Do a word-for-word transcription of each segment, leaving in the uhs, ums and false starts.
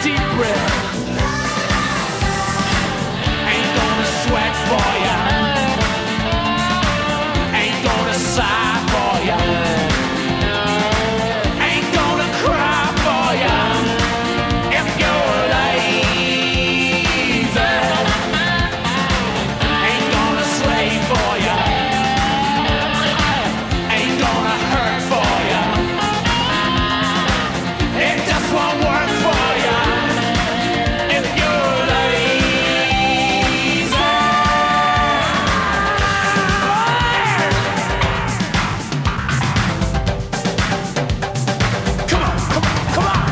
deep breath. Ain't gonna sweat for ya. Ain't gonna sigh for ya. Ain't gonna cry for ya. If you're lazy, ain't gonna slave for ya. Ain't gonna hurt for ya. It just won't work for ya. If you're lazy. Come on, come on, come on.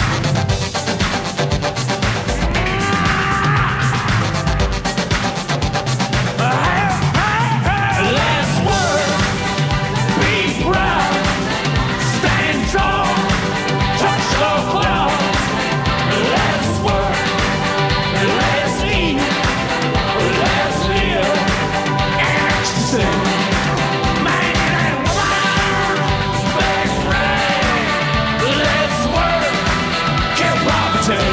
Let's work, be proud, stand tall, touch the clouds. Let's work, let's eat, let's live in ecstasy. Man and woman, best friend. Let's work, kill poverty.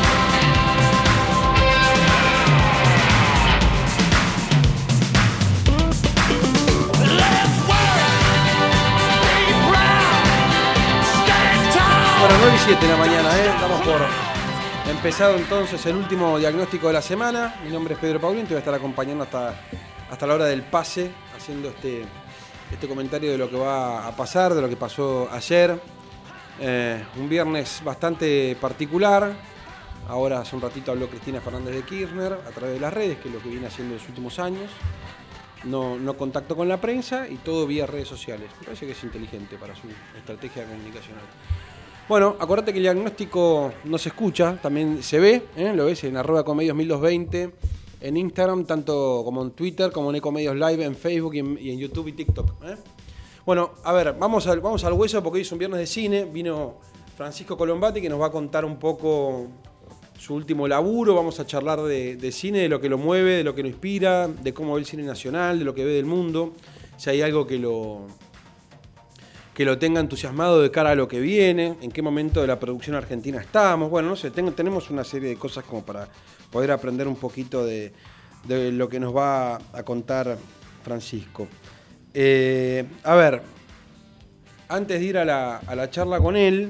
Let's work, be proud, stand tall. Bueno, nueve y siete de la mañana, ¿eh? Estamos por empezado entonces el último diagnóstico de la semana. Mi nombre es Pedro Paulín, te voy a estar acompañando hasta, hasta la hora del pase, haciendo este, este comentario de lo que va a pasar, de lo que pasó ayer. Eh, un viernes bastante particular. Ahora hace un ratito habló Cristina Fernández de Kirchner a través de las redes, que es lo que viene haciendo en los últimos años. No, no contacto con la prensa y todo vía redes sociales. Me parece que es inteligente para su estrategia comunicacional. Bueno, acuérdate que el diagnóstico no se escucha, también se ve, ¿eh? Lo ves en arroba ecomedios mil doscientos veinte, en Instagram, tanto como en Twitter, como en Ecomedios Live, en Facebook y en, y en YouTube y TikTok. ¿eh? Bueno, a ver, vamos al, vamos al hueso porque hoy es un viernes de cine. Vino Francisco Colombati que nos va a contar un poco su último laburo. Vamos a charlar de, de cine, de lo que lo mueve, de lo que lo inspira, de cómo ve el cine nacional, de lo que ve del mundo. Si hay algo que lo... que lo tenga entusiasmado de cara a lo que viene, en qué momento de la producción argentina estamos. Bueno, no sé, ten, tenemos una serie de cosas como para poder aprender un poquito de, de lo que nos va a contar Francisco. Eh, a ver, antes de ir a la, a la charla con él,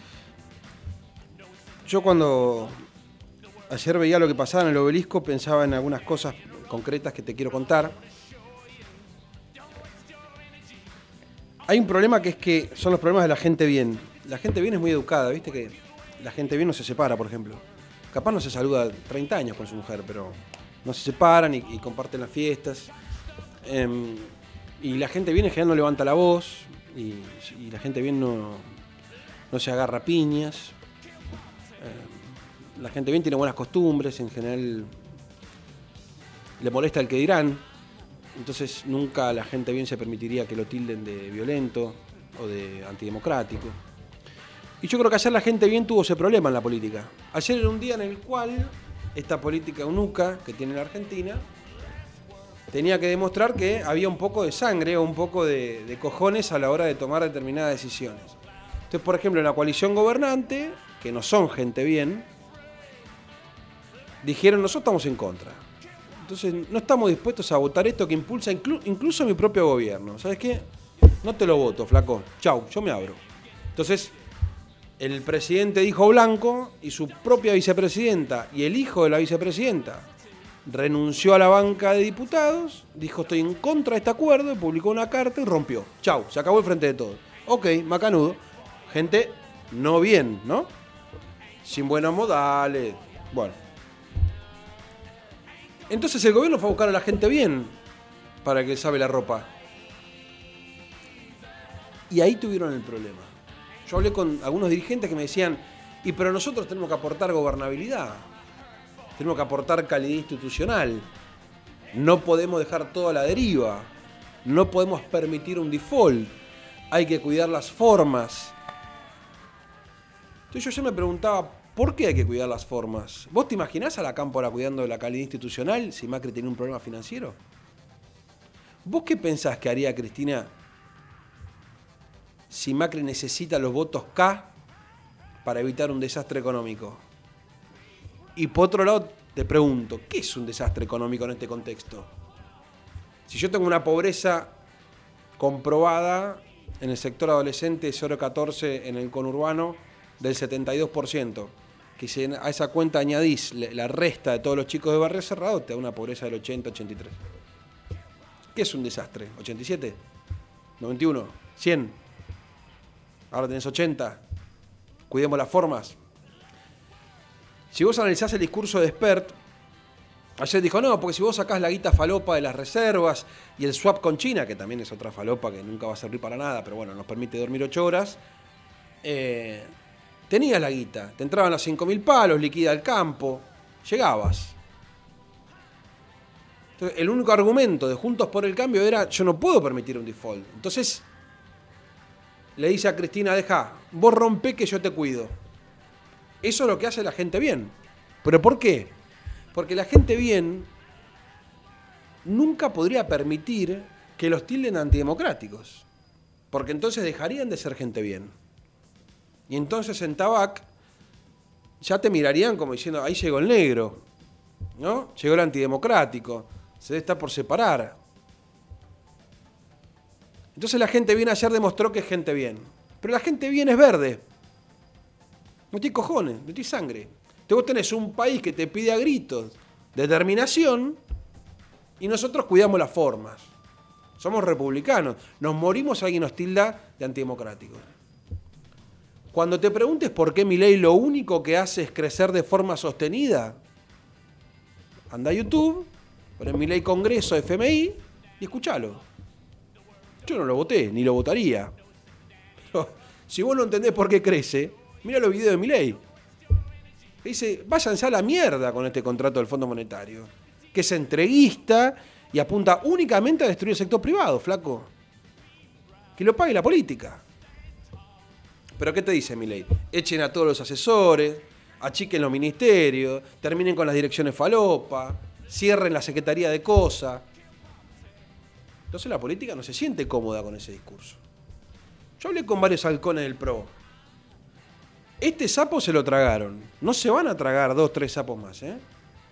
yo cuando ayer veía lo que pasaba en el Obelisco pensaba en algunas cosas concretas que te quiero contar. Hay un problema que es que son los problemas de la gente bien. La gente bien es muy educada, ¿viste? Que la gente bien no se separa, por ejemplo. Capaz no se saluda treinta años con su mujer, pero no se separan y, y comparten las fiestas. Eh, y la gente bien en general no levanta la voz. Y, y la gente bien no, no se agarra a piñas. Eh, la gente bien tiene buenas costumbres, en general le molesta el que dirán. Entonces nunca la gente bien se permitiría que lo tilden de violento o de antidemocrático. Y yo creo que ayer la gente bien tuvo ese problema en la política. Ayer era un día en el cual esta política eunuca que tiene la Argentina tenía que demostrar que había un poco de sangre o un poco de, de cojones a la hora de tomar determinadas decisiones. Entonces, por ejemplo, en la coalición gobernante, que no son gente bien, dijeron, nosotros estamos en contra. Entonces, no estamos dispuestos a votar esto que impulsa inclu incluso mi propio gobierno. ¿Sabes qué? No te lo voto, flaco. Chau, yo me abro. Entonces, el presidente dijo blanco y su propia vicepresidenta y el hijo de la vicepresidenta renunció a la banca de diputados, dijo estoy en contra de este acuerdo, publicó una carta y rompió. Chau, se acabó el frente de todos. Ok, macanudo. Gente no bien, ¿no? Sin buenos modales. Bueno. Entonces el gobierno fue a buscar a la gente bien para que sabe la ropa. Y ahí tuvieron el problema. Yo hablé con algunos dirigentes que me decían, y pero nosotros tenemos que aportar gobernabilidad, tenemos que aportar calidad institucional, no podemos dejar todo a la deriva, no podemos permitir un default, hay que cuidar las formas. Entonces yo ya me preguntaba, ¿por qué hay que cuidar las formas? ¿Vos te imaginás a la Cámpora cuidando de la calidad institucional si Macri tenía un problema financiero? ¿Vos qué pensás que haría Cristina si Macri necesita los votos K para evitar un desastre económico? Y por otro lado, te pregunto, ¿qué es un desastre económico en este contexto? Si yo tengo una pobreza comprobada en el sector adolescente cero catorce en el conurbano del setenta y dos por ciento, que si a esa cuenta añadís la resta de todos los chicos de barrio cerrado, te da una pobreza del ochenta ochenta y tres. ¿Qué es un desastre? ¿ochenta y siete? ¿noventa y uno? ¿cien? Ahora tenés ochenta. Cuidemos las formas. Si vos analizás el discurso de Spert, ayer dijo, no, porque si vos sacás la guita falopa de las reservas y el swap con China, que también es otra falopa que nunca va a servir para nada, pero bueno, nos permite dormir ocho horas, eh, tenías la guita, te entraban los cinco mil palos, liquida el campo, llegabas. Entonces, el único argumento de Juntos por el Cambio era, yo no puedo permitir un default. Entonces, le dice a Cristina, deja, vos rompé que yo te cuido. Eso es lo que hace la gente bien. ¿Pero por qué? Porque la gente bien nunca podría permitir que los tilden antidemocráticos. Porque entonces dejarían de ser gente bien. Y entonces en Tabac ya te mirarían como diciendo, ahí llegó el negro, ¿no? Llegó el antidemocrático, se debe estar por separar. Entonces la gente bien ayer demostró que es gente bien. Pero la gente bien es verde. No tiene cojones, no tiene sangre. Entonces vos tenés un país que te pide a gritos determinación y nosotros cuidamos las formas. Somos republicanos. Nos morimos si alguien nos tilda de antidemocráticos. Cuando te preguntes por qué Milei lo único que hace es crecer de forma sostenida, anda a YouTube, poné Milei Congreso F M I y escuchalo. Yo no lo voté, ni lo votaría. Pero si vos no entendés por qué crece, mira los videos de Milei. Dice, váyanse a la mierda con este contrato del Fondo Monetario, que es entreguista y apunta únicamente a destruir el sector privado, flaco. Que lo pague la política. ¿Pero qué te dice Milei? Echen a todos los asesores, achiquen los ministerios, terminen con las direcciones falopa, cierren la Secretaría de Cosa. Entonces la política no se siente cómoda con ese discurso. Yo hablé con varios halcones del P R O. Este sapo se lo tragaron. No se van a tragar dos, tres sapos más, ¿eh?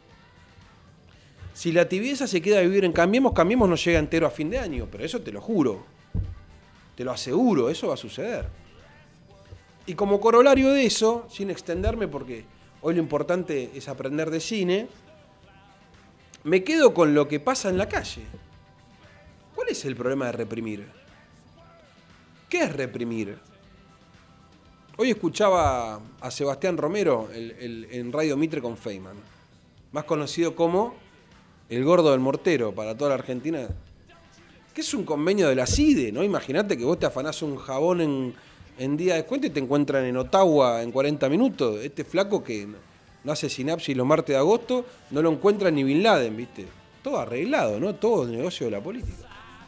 Si la tibieza se queda a vivir en Cambiemos, Cambiemos no llega entero a fin de año. Pero eso te lo juro. Te lo aseguro, eso va a suceder. Y como corolario de eso, sin extenderme porque hoy lo importante es aprender de cine, me quedo con lo que pasa en la calle. ¿Cuál es el problema de reprimir? ¿Qué es reprimir? Hoy escuchaba a Sebastián Romero el, el, en Radio Mitre con Feynman, más conocido como el gordo del mortero para toda la Argentina, que es un convenio de la C I D E, ¿no? Imagínate que vos te afanás un jabón en, en día de descuento y te encuentran en Ottawa en cuarenta minutos. Este flaco que no hace sinapsis los martes de agosto, no lo encuentra ni Bin Laden, ¿viste? Todo arreglado, ¿no? Todo el negocio de la política.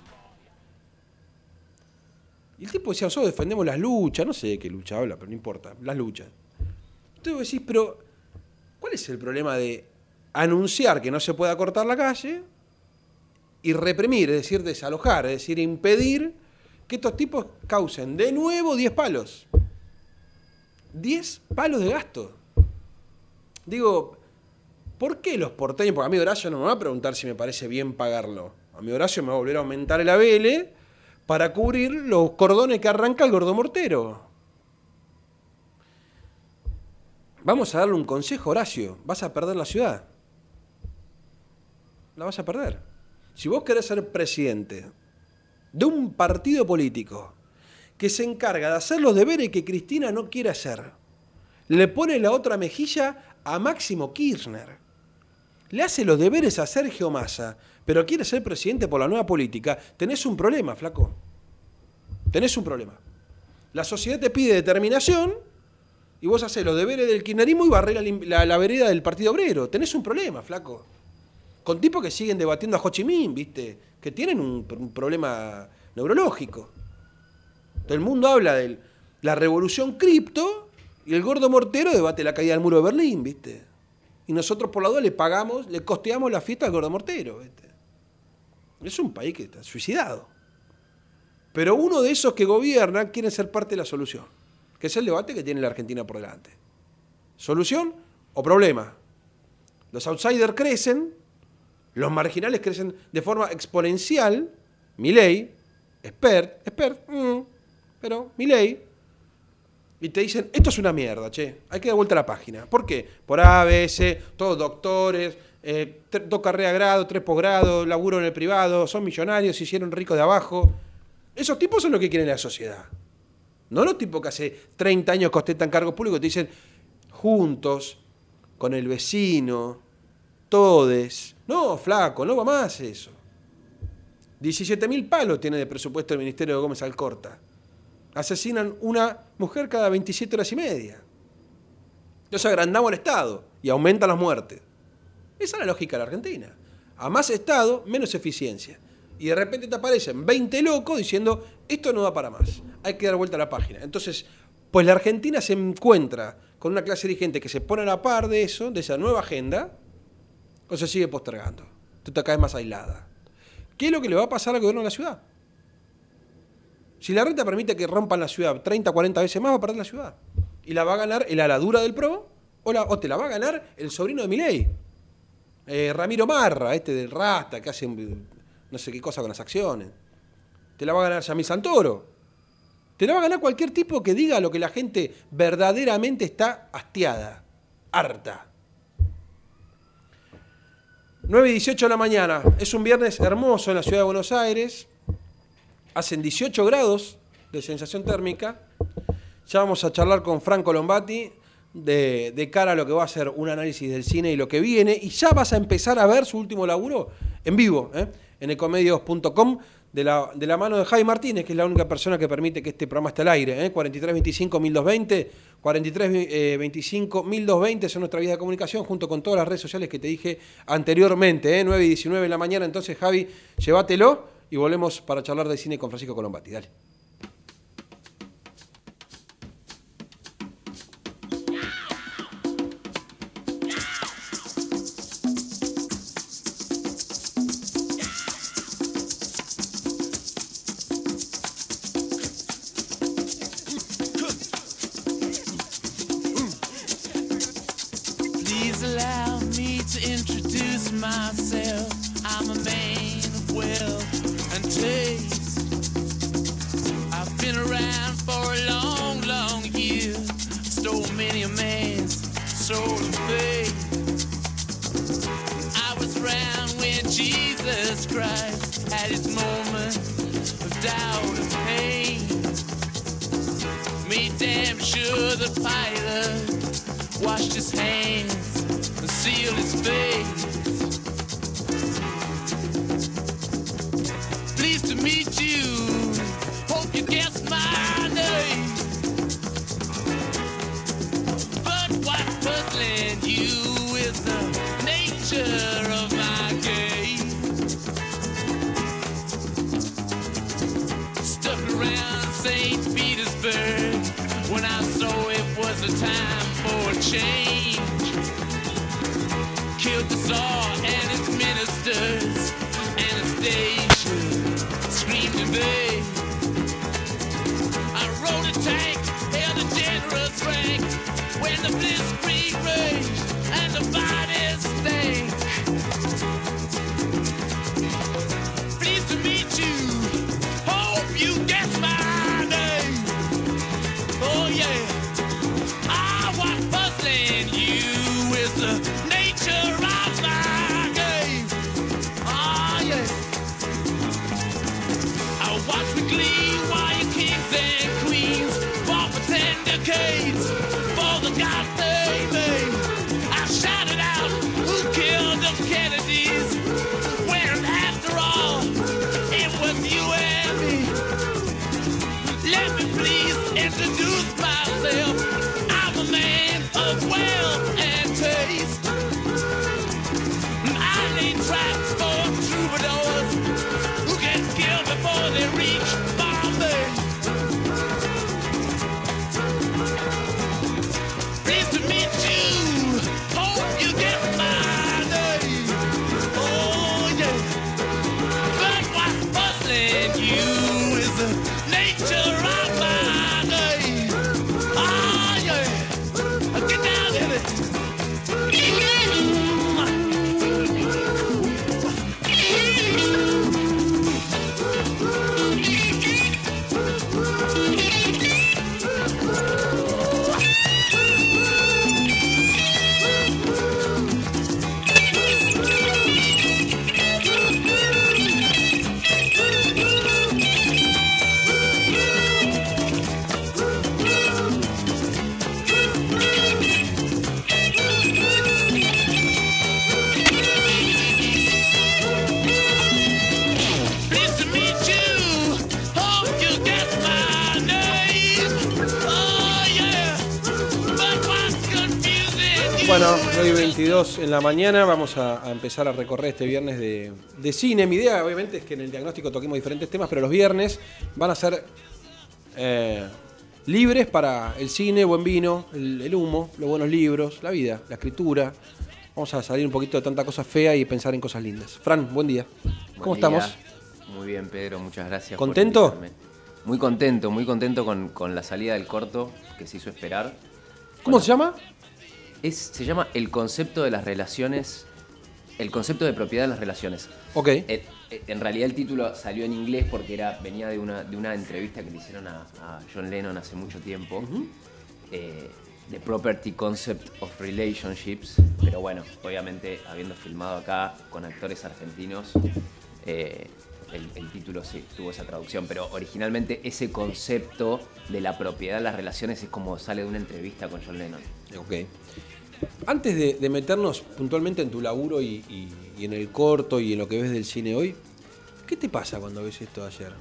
Y el tipo decía, nosotros defendemos las luchas, no sé de qué lucha habla, pero no importa, las luchas. Entonces vos decís, pero ¿cuál es el problema de anunciar que no se pueda cortar la calle y reprimir, es decir, desalojar, es decir, impedir que estos tipos causen de nuevo diez palos? diez palos de gasto. Digo, ¿por qué los porteños? Porque a mí Horacio no me va a preguntar si me parece bien pagarlo. A mí Horacio me va a volver a aumentar el A B L para cubrir los cordones que arranca el gordo mortero. Vamos a darle un consejo, Horacio. Vas a perder la ciudad. La vas a perder. Si vos querés ser presidente de un partido político que se encarga de hacer los deberes que Cristina no quiere hacer, le pone la otra mejilla a Máximo Kirchner, le hace los deberes a Sergio Massa, pero quiere ser presidente por la nueva política, tenés un problema, flaco. Tenés un problema. La sociedad te pide determinación y vos hacés los deberes del kirchnerismo y barrés la, la, la vereda del Partido Obrero. Tenés un problema, flaco. Con tipos que siguen debatiendo a Ho Chi Minh, ¿viste? Que tienen un, un problema neurológico. Todo el mundo habla de la revolución cripto y el gordo mortero debate la caída del muro de Berlín, ¿viste? Y nosotros por la duda le pagamos, le costeamos la fiesta al gordo mortero, ¿viste? Es un país que está suicidado. Pero uno de esos que gobiernan quiere ser parte de la solución, que es el debate que tiene la Argentina por delante. ¿Solución o problema? Los outsiders crecen, los marginales crecen de forma exponencial. Milei, expert, expert, mm, pero Milei. Y te dicen, esto es una mierda, che, hay que dar vuelta a la página. ¿Por qué? Por A, B, C, todos doctores, eh, dos carreras de grado, tres posgrados, laburo en el privado, son millonarios, se hicieron ricos de abajo. Esos tipos son los que quieren la sociedad. No los tipos que hace treinta años que ostentan cargos públicos te dicen, juntos, con el vecino, todes. No, flaco, no va más eso. diecisiete mil palos tiene de presupuesto el Ministerio de Gómez Alcorta. Asesinan una mujer cada veintisiete horas y media. Entonces agrandamos el Estado y aumentan las muertes. Esa es la lógica de la Argentina. A más Estado, menos eficiencia. Y de repente te aparecen veinte locos diciendo, esto no da para más, hay que dar vuelta a la página. Entonces, pues la Argentina se encuentra con una clase dirigente que se pone a la par de eso, de esa nueva agenda, o se sigue postergando. Tú te caes más aislada. ¿Qué es lo que le va a pasar al gobierno de la ciudad? Si la renta permite que rompan la ciudad treinta, cuarenta veces más, va a perder la ciudad. Y la va a ganar el aladura del PRO, o, la, o te la va a ganar el sobrino de Milei. Eh, Ramiro Marra, este del Rasta, que hace no sé qué cosa con las acciones. Te la va a ganar Yamil Santoro. Te la va a ganar cualquier tipo que diga lo que la gente verdaderamente está hastiada, harta. nueve y dieciocho de la mañana. Es un viernes hermoso en la ciudad de Buenos Aires. Hacen dieciocho grados de sensación térmica. Ya vamos a charlar con Franco Lombati de, de cara a lo que va a ser un análisis del cine y lo que viene. Y ya vas a empezar a ver su último laburo en vivo, ¿eh? en ecomedios punto com, de la, de la mano de Javi Martínez, que es la única persona que permite que este programa esté al aire. ¿eh? cuarenta y tres veinticinco mil doscientos veinte, cuarenta y tres veinticinco mil doscientos veinte son nuestra vía de comunicación, junto con todas las redes sociales que te dije anteriormente. ¿eh? nueve y diecinueve de la mañana, entonces Javi, llévatelo. Y volvemos para charlar de cine con Francisco Colombati. Dale. Please allow me to introduce myself. I'm a man of wealth and taste. I've been around for a long, long year. Stole many a man's soul of faith. I was around when Jesus Christ had his moment of doubt and pain. Made damn sure the pilot washed his hands and sealed his face. Pleased to meet you, hope you guess my name. But what's puzzling you is the nature of my game. Stuck around Saint Petersburg when I saw it was a time for a change. Killed the Tsar and his ministers, Anastasia screamed in vain. I rode a tank, held a generous rank, when the blitzkrieg raged and the bodies stank. Pleased to meet you, hope you guess my name. Oh yeah, I was puzzling you is the nature of my game. Oh yeah, I watch with glee while your kings and queens fought for ten decades for the gods they made. Bueno, hoy veintidós en la mañana vamos a, a empezar a recorrer este viernes de, de cine. Mi idea, obviamente, es que en el diagnóstico toquemos diferentes temas, pero los viernes van a ser eh, libres para el cine, buen vino, el, el humo, los buenos libros, la vida, la escritura. Vamos a salir un poquito de tanta cosa fea y pensar en cosas lindas. Fran, buen día. ¿Cómo Buen día. estamos? Muy bien, Pedro, muchas gracias. ¿Contento? Por invitarme. Muy contento, muy contento con, con la salida del corto que se hizo esperar. ¿Cómo Bueno, se llama? Es, se llama El concepto de las relaciones, el concepto de propiedad de las relaciones. Ok. Eh, eh, en realidad el título salió en inglés porque era, venía de una, de una entrevista que le hicieron a, a John Lennon hace mucho tiempo. Uh-huh. eh, The Property Concept of Relationships. Pero bueno, obviamente habiendo filmado acá con actores argentinos, eh, el, el título sí tuvo esa traducción. Pero originalmente ese concepto de la propiedad de las relaciones es como sale de una entrevista con John Lennon. Ok. Antes de, de meternos puntualmente en tu laburo y, y, y en el corto y en lo que ves del cine hoy, ¿qué te pasa cuando ves esto de ayer?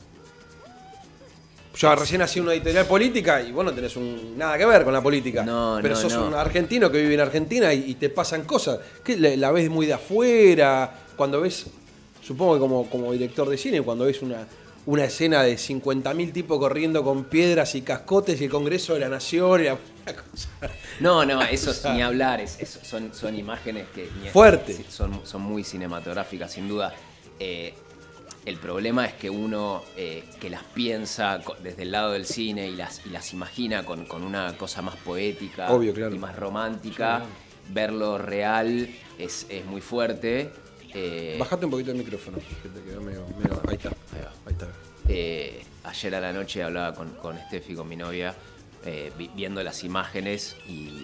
Yo recién hacía una editorial política y vos no tenés un, nada que ver con la política. No, pero no, sos no. un argentino que vive en Argentina y, y te pasan cosas. ¿Qué, la, la ves muy de afuera? Cuando ves, supongo que como, como director de cine, cuando ves una, una escena de cincuenta mil tipos corriendo con piedras y cascotes y el Congreso de la Nación y la, la cosa. No, no, eso es ni hablar, es, es, son, son imágenes que ni fuerte. Son, son muy cinematográficas, sin duda. Eh, el problema es que uno eh, que las piensa desde el lado del cine y las, y las imagina con, con una cosa más poética. Obvio, claro. Y más romántica, claro. Verlo real es, es muy fuerte. Eh, Bajate un poquito el micrófono, que te quedó medio, medio... Ahí está, ahí va. Ahí está. Eh, ayer a la noche hablaba con, con Steffi, con mi novia, eh, vi, viendo las imágenes y,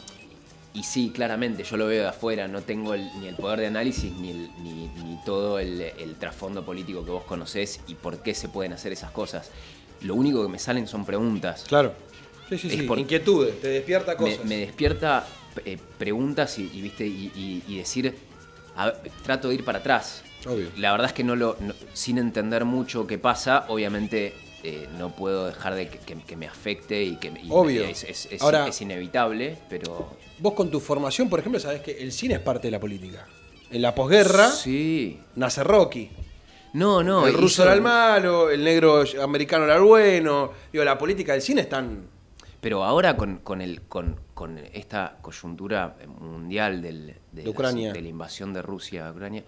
y sí, claramente, yo lo veo de afuera, no tengo el, ni el poder de análisis ni, el, ni, ni todo el, el trasfondo político que vos conocés y por qué se pueden hacer esas cosas. Lo único que me salen son preguntas. Claro. Sí, sí, sí. Por... Inquietudes, te despierta cosas. Me, me despierta eh, preguntas y, y, ¿viste? Y, y, y decir, a ver, trato de ir para atrás. Obvio. La verdad es que no lo, no, sin entender mucho qué pasa, obviamente eh, no puedo dejar de que, que, que me afecte y que y Obvio. Es, es, es, Ahora, es inevitable, pero... Vos con tu formación, por ejemplo, sabés que el cine es parte de la política. En la posguerra sí. nace Rocky. No, no. El ruso era el malo, el negro americano era el bueno. Digo, la política del cine es tan... Pero ahora con, con, el, con, con esta coyuntura mundial del, de, de Ucrania, la, de la invasión de Rusia a Ucrania,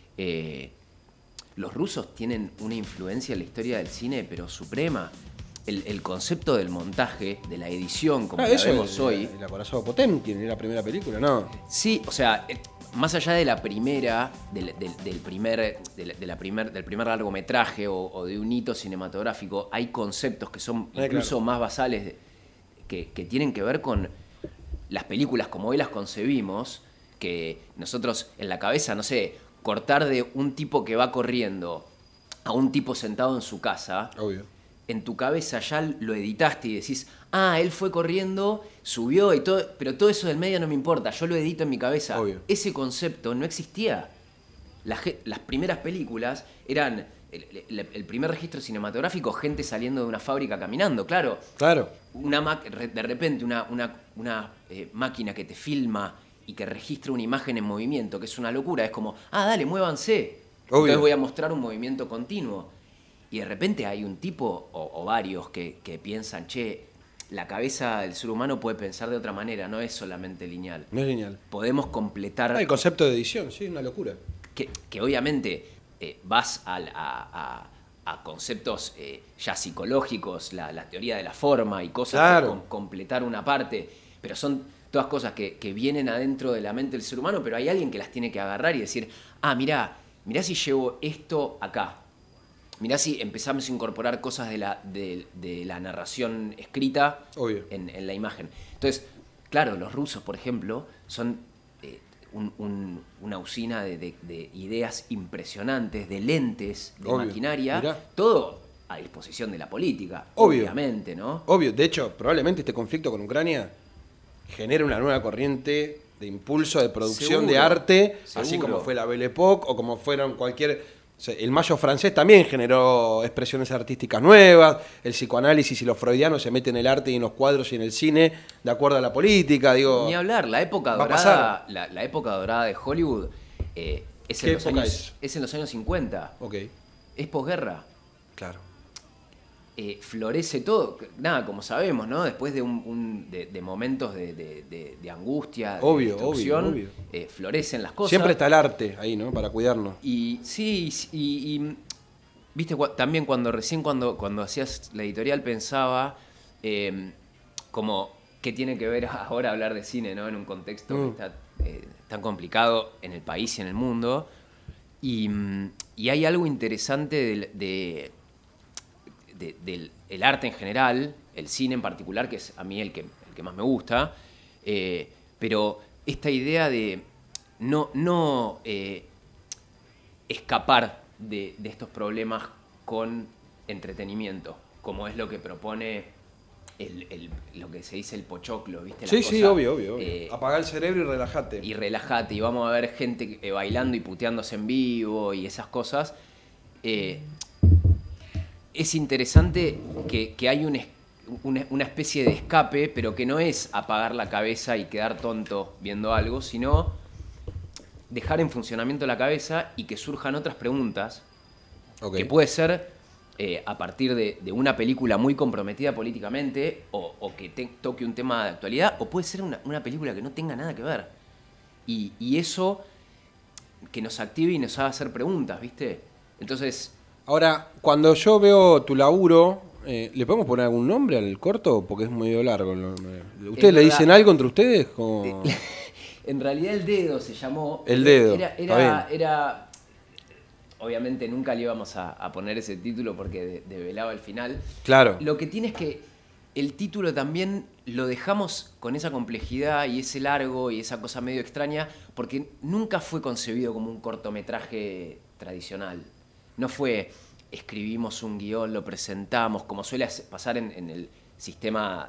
eh, los rusos tienen una influencia en la historia del cine, pero suprema. El, el concepto del montaje, de la edición, como ah, la vemos el, hoy... El acorazado Potemkin, la primera película, ¿no? Sí, o sea, más allá de la primera, del, del, del, primer, de de la primer, del primer largometraje o, o de un hito cinematográfico, hay conceptos que son eh, incluso claro. más basales, de, que, que tienen que ver con las películas como hoy las concebimos, que nosotros en la cabeza, no sé, cortar de un tipo que va corriendo a un tipo sentado en su casa... Obvio. En tu cabeza ya lo editaste y decís, ah, él fue corriendo, subió y todo, pero todo eso del medio no me importa, yo lo edito en mi cabeza. Obvio. Ese concepto no existía. Las, las primeras películas eran el, el, el primer registro cinematográfico, gente saliendo de una fábrica caminando, claro. Claro. Una de repente una, una, una eh, máquina que te filma y que registra una imagen en movimiento, que es una locura, es como, ah, dale, muévanse. Obvio. Entonces voy a mostrar un movimiento continuo. Y de repente hay un tipo o, o varios que, que piensan, che, la cabeza del ser humano puede pensar de otra manera, no es solamente lineal. No es lineal. Podemos completar... Ah, el concepto de edición, sí, una locura. Que, que obviamente eh, vas a, a, a, a conceptos eh, ya psicológicos, la, la teoría de la forma y cosas, claro. Com, completar una parte, pero son todas cosas que, que vienen adentro de la mente del ser humano, pero hay alguien que las tiene que agarrar y decir, ah, mirá, mirá si llevo esto acá. Mirá si empezamos a incorporar cosas de la, de, de la narración escrita en, en la imagen. Entonces, claro, los rusos, por ejemplo, son eh, un, un, una usina de, de, de ideas impresionantes, de lentes, de Obvio. maquinaria, Mirá. Todo a disposición de la política, Obvio. obviamente, ¿no? Obvio, de hecho, probablemente este conflicto con Ucrania genera una nueva corriente de impulso de producción Seguro. de arte, Seguro. así como fue la Belle Époque o como fueron cualquier... sea, el mayo francés también generó expresiones artísticas nuevas, el psicoanálisis y los freudianos se meten en el arte y en los cuadros y en el cine de acuerdo a la política, digo... Ni hablar, la época va a dorada, la, la época dorada de Hollywood eh, es, en ¿Qué los época años, es? es en los años cincuenta. Ok, Es posguerra. claro. Eh, florece todo, nada, como sabemos, ¿no? Después de, un, un- de, de momentos de, de- de- de angustia, de Obvio, destrucción, obvio, obvio. eh, florecen las cosas. Siempre está el arte ahí, ¿no? Para cuidarnos. Y sí, y, y, viste, cua- también cuando recién cuando, cuando hacías la editorial pensaba eh, como qué tiene que ver ahora hablar de cine, ¿no? En un contexto Mm. que está eh, tan complicado en el país y en el mundo. Y, mm, y hay algo interesante del- de, de- del el arte en general, el cine en particular, que es a mí el que, el que más me gusta, eh, pero esta idea de no, no eh, escapar de, de estos problemas con entretenimiento, como es lo que propone el, el- lo que se dice el pochoclo, ¿viste? La Sí, sí, cosa, obvio, obvio. obvio. eh, Apagar el cerebro y relájate. y relájate, y vamos a ver gente eh, bailando y puteándose en vivo y esas cosas. Eh, es interesante que, que hay un es- una, una especie de escape, pero que no es apagar la cabeza y quedar tonto viendo algo, sino dejar en funcionamiento la cabeza y que surjan otras preguntas, Ok. que puede ser eh, a partir de, de una película muy comprometida políticamente o, o que te- toque un tema de actualidad, o puede ser una, una película que no tenga nada que ver. Y, y eso que nos active y nos haga hacer preguntas, ¿viste? Entonces, Ahora, cuando yo veo tu laburo, eh, ¿le podemos poner algún nombre al corto? Porque es medio largo. ¿no? ¿Ustedes Es le verdad. dicen algo entre ustedes? Como... en realidad El Dedo se llamó. El Dedo, Era, está era, bien. era- obviamente nunca le íbamos a, a poner ese título porque de- develaba el final. Claro. Lo que tiene es que el título también lo dejamos con esa complejidad y ese largo y esa cosa medio extraña porque nunca fue concebido como un cortometraje tradicional. No fue escribimos un guión, lo presentamos, como suele hace- pasar en, en el sistema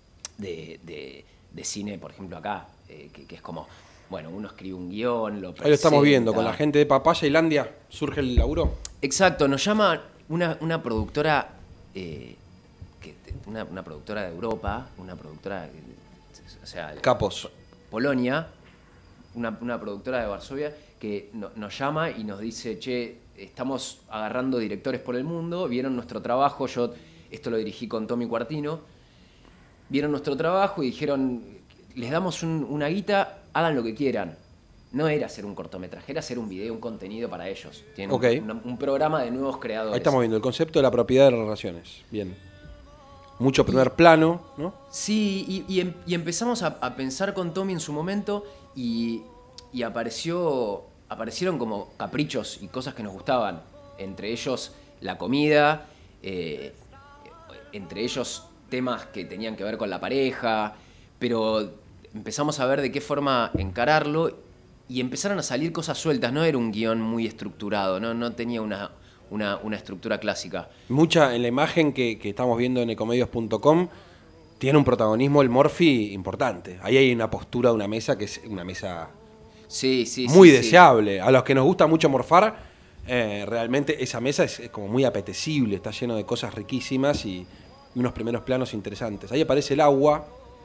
de, de- de cine, por ejemplo, acá, eh, que, que es como, bueno, uno escribe un guión, lo presenta. Ahí lo estamos viendo, con la gente de Papaya y Landia surge el laburo. Exacto, nos llama una, una productora, eh, que, una, una productora de Europa, una productora, eh, o sea, Capos. Polonia, una, una productora de Varsovia, que no- nos llama y nos dice, che, estamos agarrando directores por el mundo, vieron nuestro trabajo, yo esto lo dirigí con Tommy Cuartino, vieron nuestro trabajo y dijeron, les damos un- una guita, hagan lo que quieran. No era hacer un cortometraje, era hacer un video, un contenido para ellos. Tienen Ok. un, un programa de nuevos creadores. Ahí estamos viendo el concepto de la propiedad de las relaciones. Bien. Mucho primer plano, ¿no? Sí, y, y em- y empezamos a, a pensar con Tommy en su momento y, y apareció, aparecieron como caprichos y cosas que nos gustaban. Entre ellos la comida, eh, entre ellos temas que tenían que ver con la pareja, pero empezamos a ver de qué forma encararlo y empezaron a salir cosas sueltas. No era un guión muy estructurado, no, no tenía una, una, una estructura clásica. Mucha en la imagen que, que estamos viendo en ecomedios punto com tiene un protagonismo el Morphy importante. Ahí hay una postura de una mesa que es una mesa Sí, sí, muy sí, sí. deseable. A los que nos gusta mucho morfar, eh, realmente esa mesa es, es como muy apetecible, está lleno de cosas riquísimas y, y unos primeros planos interesantes. Ahí aparece el agua.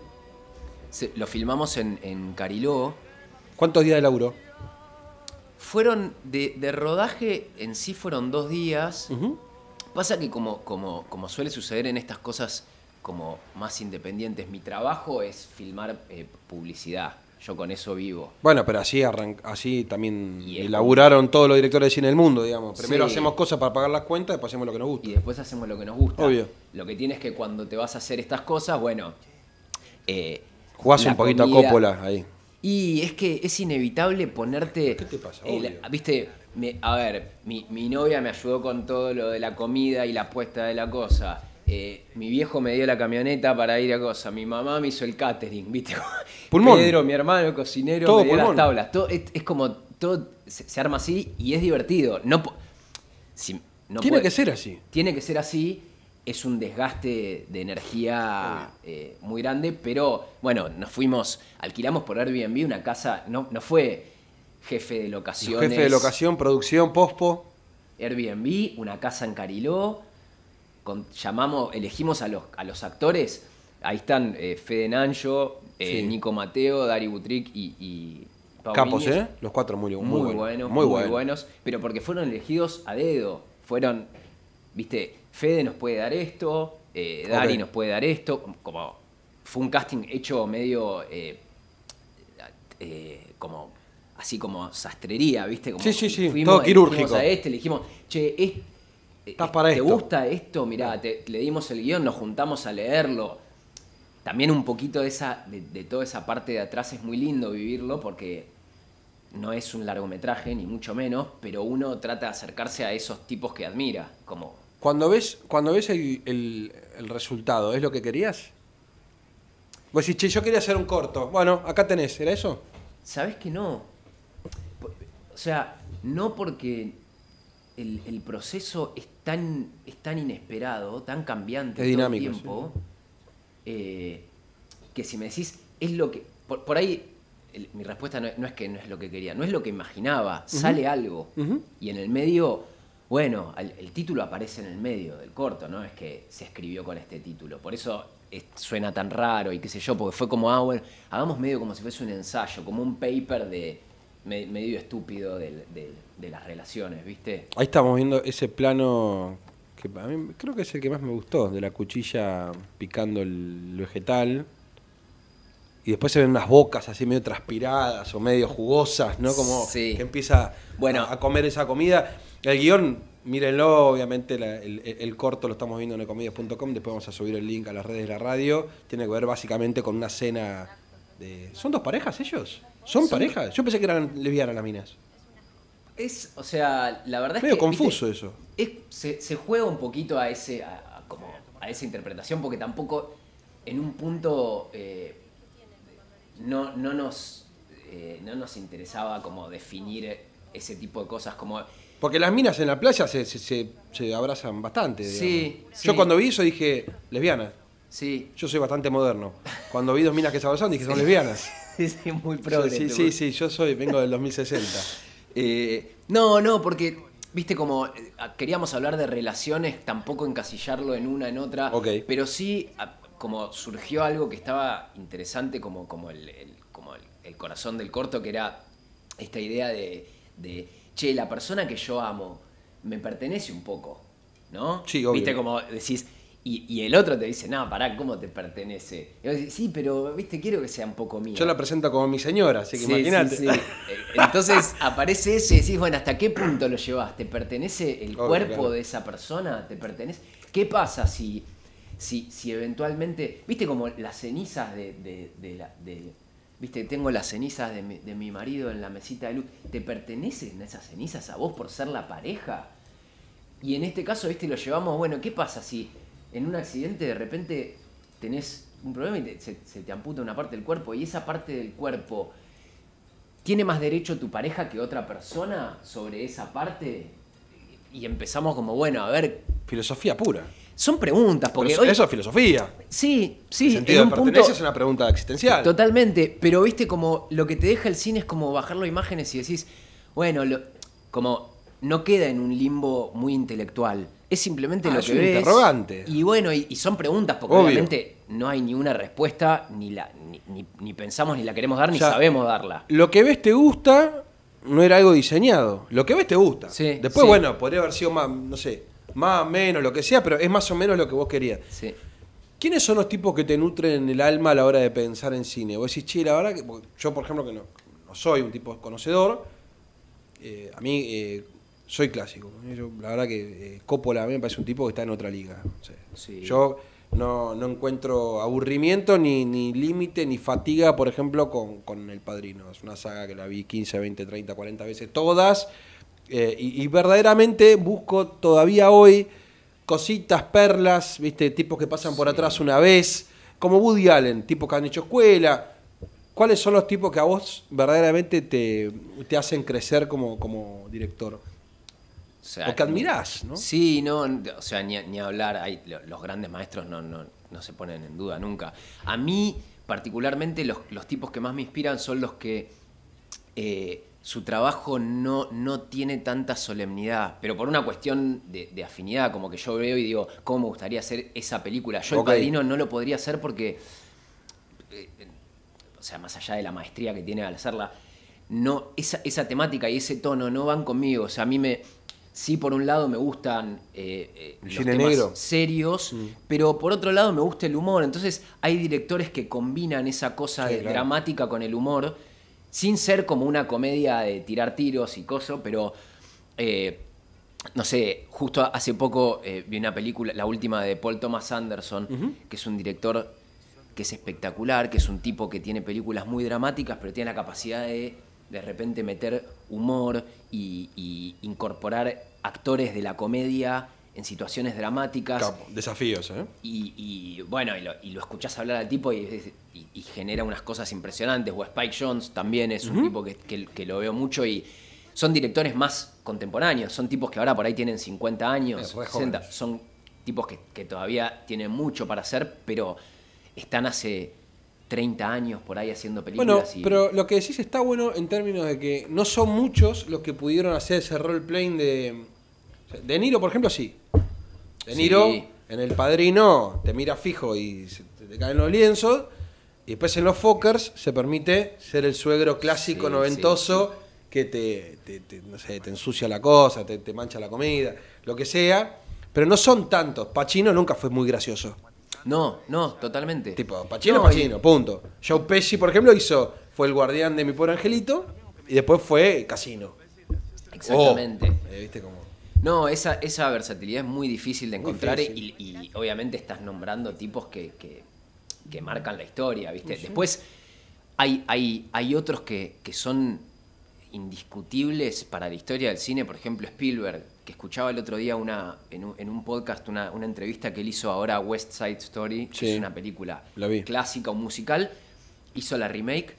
Se- lo filmamos en, en Cariló. ¿Cuántos días de laburo? Fueron de, de rodaje en sí fueron dos días. Ujú. Pasa que como, como, como suele suceder en estas cosas como más independientes, mi trabajo es filmar eh, publicidad. Yo con eso vivo. Bueno, pero así arran- así también Y es elaboraron todos los directores de cine del mundo, digamos. Primero Sí. hacemos cosas para pagar las cuentas, después hacemos lo que nos gusta. Y después hacemos lo que nos gusta. Obvio. Lo que tienes que cuando te vas a hacer estas cosas, bueno... Eh, Jugás la un poquito comida- a Coppola ahí. Y es que es inevitable ponerte... ¿Qué te pasa? el- Obvio. Viste, me- a ver, mi, mi novia me ayudó con todo lo de la comida y la puesta de la cosa. Eh, mi viejo me dio la camioneta para ir a cosa. Mi mamá me hizo el catering, ¿viste? Pulmón. Pedro, mi hermano, el cocinero, Todo me dio pulmón. las tablas. Todo, es, es como, todo se, se arma así y es divertido. No, po- si- no Tiene puede- que ser así. Tiene que ser así. Es un desgaste de energía eh, muy grande, pero bueno, nos fuimos, alquilamos por Airbnb una casa, no, no fue jefe de locaciones. Jefe de locación, producción, pospo. Airbnb, una casa en Cariló, con, llamamos, elegimos a los, a los actores, ahí están eh, Fede Nanjo, eh, Sí. Nico Mateo, Dari Butric y, y Pau Capos, Viñez. ¿eh? Los cuatro muy, muy, Muy, buenos. buenos, Muy, muy, buenos. buenos, pero porque fueron elegidos a dedo. Fueron, viste, Fede nos puede dar esto, eh, Dari Ok. nos puede dar esto, como, como fue un casting hecho medio, eh, eh, como, así como sastrería, viste, como Sí, sí, sí, fuimos, todo quirúrgico. elegimos a este, le dijimos, che, es, Estás para ¿te esto. gusta esto? Mirá, te- le dimos el guión, nos juntamos a leerlo. También un poquito de, esa, de, de toda esa parte de atrás es muy lindo vivirlo porque no es un largometraje, ni mucho menos, pero uno trata de acercarse a esos tipos que admira, como... Cuando ves, cuando ves el, el- el resultado, ¿es lo que querías? Vos decís, che, yo quería hacer un corto. Bueno, acá tenés, ¿era eso? ¿Sabés que no? O sea, no porque el, el proceso es tan, es tan inesperado, tan cambiante Es todo el dinámico, tiempo, eh, que si me decís, es lo que... Por, por ahí, el- mi respuesta no es, no es que no es lo que quería, no es lo que imaginaba, sale algo. Ujú. Y en el medio, bueno, al- el título aparece en el medio del corto, ¿no? Es que se escribió con este título. Por eso es- suena tan raro y qué sé yo, porque fue como, ah, bueno, hagamos medio como si fuese un ensayo, como un paper de me- medio estúpido del- del- de las relaciones, ¿viste? Ahí estamos viendo ese plano que a mí creo que es el que más me gustó, de la cuchilla picando el vegetal. Y después se ven unas bocas así medio transpiradas o medio jugosas, ¿no? Como Sí. que empieza Bueno. a, a comer esa comida. El guión, mírenlo, obviamente la- el, el- el corto lo estamos viendo en ecomedios punto com, después vamos a subir el link a las redes de la radio. Tiene que ver básicamente con una cena de... ¿Son dos parejas ellos? ¿Son, Son- parejas? Yo pensé que eran lesbianas las minas. Es, o sea, la verdad Medio es que... confuso ¿viste? eso. Es- se, se juega un poquito a ese a, a como a esa interpretación porque tampoco en un punto eh, no, no nos eh, no nos interesaba como definir ese tipo de cosas como Porque las minas en la playa se, se, se- se abrazan bastante. Sí, digamos. sí. Yo cuando vi eso dije, lesbianas. sí Yo soy bastante moderno. Cuando vi dos minas que se abrazan dije, son lesbianas. sí, sí, muy Sí, progre, sí, tú. sí, sí, yo soy, vengo del dos mil sesenta. Eh, no, no, porque, viste, como eh, queríamos hablar de relaciones, tampoco encasillarlo en una, en otra, Ok. pero sí, a- como surgió algo que estaba interesante, como, como, el, el- como el, el corazón del corto, que era esta idea de, de, che, la persona que yo amo me pertenece un poco, ¿no? Sí, obvio. Viste, como decís... Y, y el otro te dice, no, pará, ¿cómo te pertenece? Y vos decís, sí, pero, viste, quiero que sea un poco mío. Yo la presento como mi señora, así que Sí, imagínate. sí, sí. Eh, Entonces aparece ese y decís, bueno, ¿hasta qué punto lo llevas? ¿Te pertenece el Obvio, cuerpo claro. de esa persona? ¿Te pertenece? ¿Qué pasa si, si, si eventualmente, viste como las cenizas de, de, de la... de- viste, tengo las cenizas de mi, de mi marido en la mesita de luz. ¿Te pertenecen esas cenizas a vos por ser la pareja? Y en este caso, viste, lo llevamos, bueno, ¿qué pasa si en un accidente de repente tenés un problema y te- se, se te amputa una parte del cuerpo y esa parte del cuerpo tiene más derecho tu pareja que otra persona sobre esa parte? Y empezamos como, bueno, a ver, Filosofía pura. son preguntas, Pero porque eso, hoy... eso es filosofía. Sí, El sí, sentido en de un punto... pertenencia es una pregunta existencial. Totalmente, pero viste como lo que te deja el cine es como bajarlo a imágenes y decís, bueno, lo- como no queda en un limbo muy intelectual, es simplemente Ah, lo es que un ves. interrogante. Y bueno, y, y son preguntas, porque Obvio. obviamente no hay ni una respuesta, ni la ni, ni- ni pensamos, ni la queremos dar, ni O sea, sabemos darla. Lo que ves te gusta, no era algo diseñado. Lo que ves te gusta. Sí, Después, sí. bueno, podría haber sido más, no sé, más, menos, lo que sea, pero es más o menos lo que vos querías. Sí. ¿Quiénes son los tipos que te nutren el alma a la hora de pensar en cine? Vos decís, che, la verdad que porque yo, por ejemplo, que no, no soy un tipo conocedor, eh, a mí eh, soy clásico. ¿eh? Yo, la verdad que eh, Coppola a mí me parece un tipo que está en otra liga. O sea, Sí. Yo no, no encuentro aburrimiento, ni, ni límite, ni fatiga, por ejemplo, con, con El Padrino. Es una saga que la vi quince, veinte, treinta, cuarenta veces, todas. eh, y, y verdaderamente busco todavía hoy cositas, perlas, ¿viste? Tipos que pasan por Sí. atrás una vez, como Woody Allen, tipos que han hecho escuela. ¿Cuáles son los tipos que a vos verdaderamente te, te hacen crecer como, como director? O sea, O que admirás, ¿no? Sí, no, o sea, ni, ni hablar, hay, lo- los grandes maestros no, no, no se ponen en duda nunca. A mí, particularmente, los, los tipos que más me inspiran son los que eh, su trabajo no, no tiene tanta solemnidad, pero por una cuestión de, de afinidad, como que yo veo y digo, ¿cómo me gustaría hacer esa película? Yo Ok. El Padrino no lo podría hacer porque, eh, o sea, más allá de la maestría que tiene al hacerla, no, esa, esa temática y ese tono no van conmigo. O sea, a mí me... Sí, por un lado me gustan eh, eh, El los cine temas negro. serios, Mm. pero por otro lado me gusta el humor. Entonces hay directores que combinan esa cosa Sí, de claro. dramática con el humor, sin ser como una comedia de tirar tiros y cosas, pero eh, no sé, justo hace poco eh, vi una película, la última de Paul Thomas Anderson, Ujú. que es un director que es espectacular, que es un tipo que tiene películas muy dramáticas, pero tiene la capacidad de de repente meter humor y, y incorporar actores de la comedia en situaciones dramáticas. Capo, desafíos, ¿eh? Y, y, bueno, y lo, y lo escuchás hablar al tipo y, y- y genera unas cosas impresionantes. O Spike Jonze también es un Ujú. tipo que, que- que lo veo mucho y son directores más contemporáneos. Son tipos que ahora por ahí tienen cincuenta años, Es re sesenta. jóvenes. Son tipos que, que todavía tienen mucho para hacer, pero están hace treinta años por ahí haciendo Bueno, películas. y, pero lo que decís está bueno en términos de que no son muchos los que pudieron hacer ese role-playing de... De Niro, por ejemplo, sí. De Niro, Sí. en El Padrino, te mira fijo y se te, te caen los lienzos. Y después en Los Fockers se permite ser el suegro clásico Sí, noventoso que te, te- te, no sé, te ensucia la cosa, te, te mancha la comida, lo que sea. Pero no son tantos. Pacino nunca fue muy gracioso. No, no, totalmente. Tipo, Pacino, No, y- Pacino, punto. Joe Pesci, por ejemplo, hizo, fue el guardián de Mi Pobre Angelito y después fue Casino. Exactamente. Oh, eh, ¿viste cómo? No, esa, esa versatilidad es muy difícil de Muy encontrar difícil. y, y obviamente estás nombrando tipos que, que, que marcan la historia, ¿viste? Después hay, hay, hay otros que, que son indiscutibles para la historia del cine, por ejemplo Spielberg, que escuchaba el otro día una, en, un, en un podcast una, una entrevista que él hizo ahora a West Side Story, que Sí, es una película la vi. clásica o musical, hizo la remake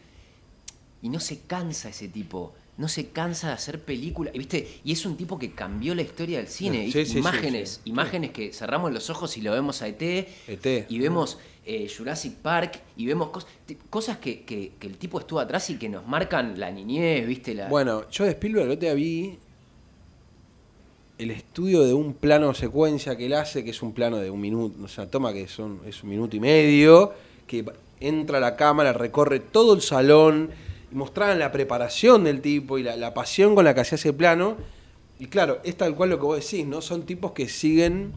y no se cansa ese tipo, no se cansa de hacer películas, y, ¿viste? Y es un tipo que cambió la historia del cine. Sí, sí, sí, imágenes, sí. imágenes que cerramos los ojos y lo vemos a E T, E T. y vemos eh, Jurassic Park, y vemos cos- t- cosas que, que- que el tipo estuvo atrás y que nos marcan la niñez, ¿viste? La, Bueno, yo de Spielberg el otro día vi el estudio de un plano secuencia que él hace, que es un plano de un minuto, o sea, toma que son, es un minuto y medio, que entra la cámara, recorre todo el salón, y mostraban la preparación del tipo y la, la pasión con la que hacía ese plano. Y claro, es tal cual lo que vos decís, ¿no? Son tipos que siguen,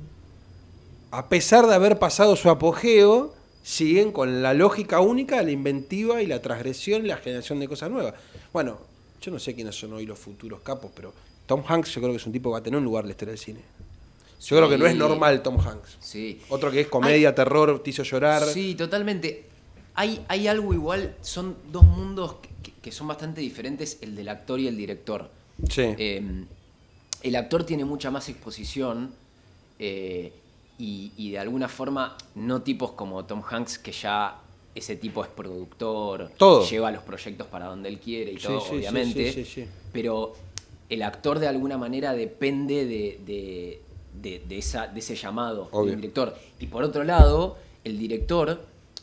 a pesar de haber pasado su apogeo, siguen con la lógica única, la inventiva y la transgresión y la generación de cosas nuevas. Bueno, yo no sé quiénes son hoy los futuros capos, pero Tom Hanks yo creo que es un tipo que va a tener un lugar en la historia del cine. Yo creo que no es Sí. normal Tom Hanks. Sí. Otro que es comedia, terror, te hizo llorar. Sí, totalmente. Hay, hay algo igual, son dos mundos que, que son bastante diferentes, el del actor y el director. Sí. Eh, el actor tiene mucha más exposición eh, y, y de alguna forma no tipos como Tom Hanks, que ya ese tipo es productor, Todo. lleva los proyectos para donde él quiere y Sí, todo, sí, sí, obviamente. sí, sí, sí. Pero el actor de alguna manera depende de, de- de- de esa, de ese llamado Obvio. del director. Y por otro lado, el director,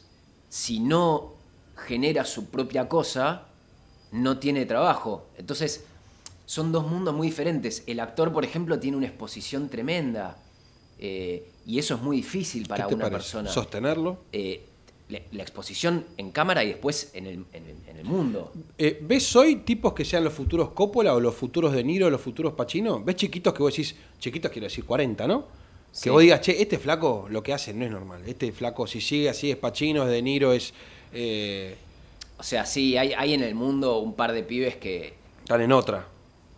si no genera su propia cosa, no tiene trabajo. Entonces, son dos mundos muy diferentes. El actor, por ejemplo, tiene una exposición tremenda. eh, y eso es muy difícil para ¿Qué te una parece? persona. ¿Sostenerlo? Eh, la, la exposición en cámara y después en el, en el- en el mundo. Eh, ¿Ves hoy tipos que sean los futuros Coppola o los futuros De Niro o los futuros Pacino? ¿Ves chiquitos que vos decís, chiquitos quiero decir cuarenta, ¿no? Sí. Que vos digas, che, este flaco lo que hace no es normal. Este flaco, si sigue así, es Pacino, es De Niro, es... Eh, O sea, sí, hay, hay en el mundo un par de pibes que, están en otra.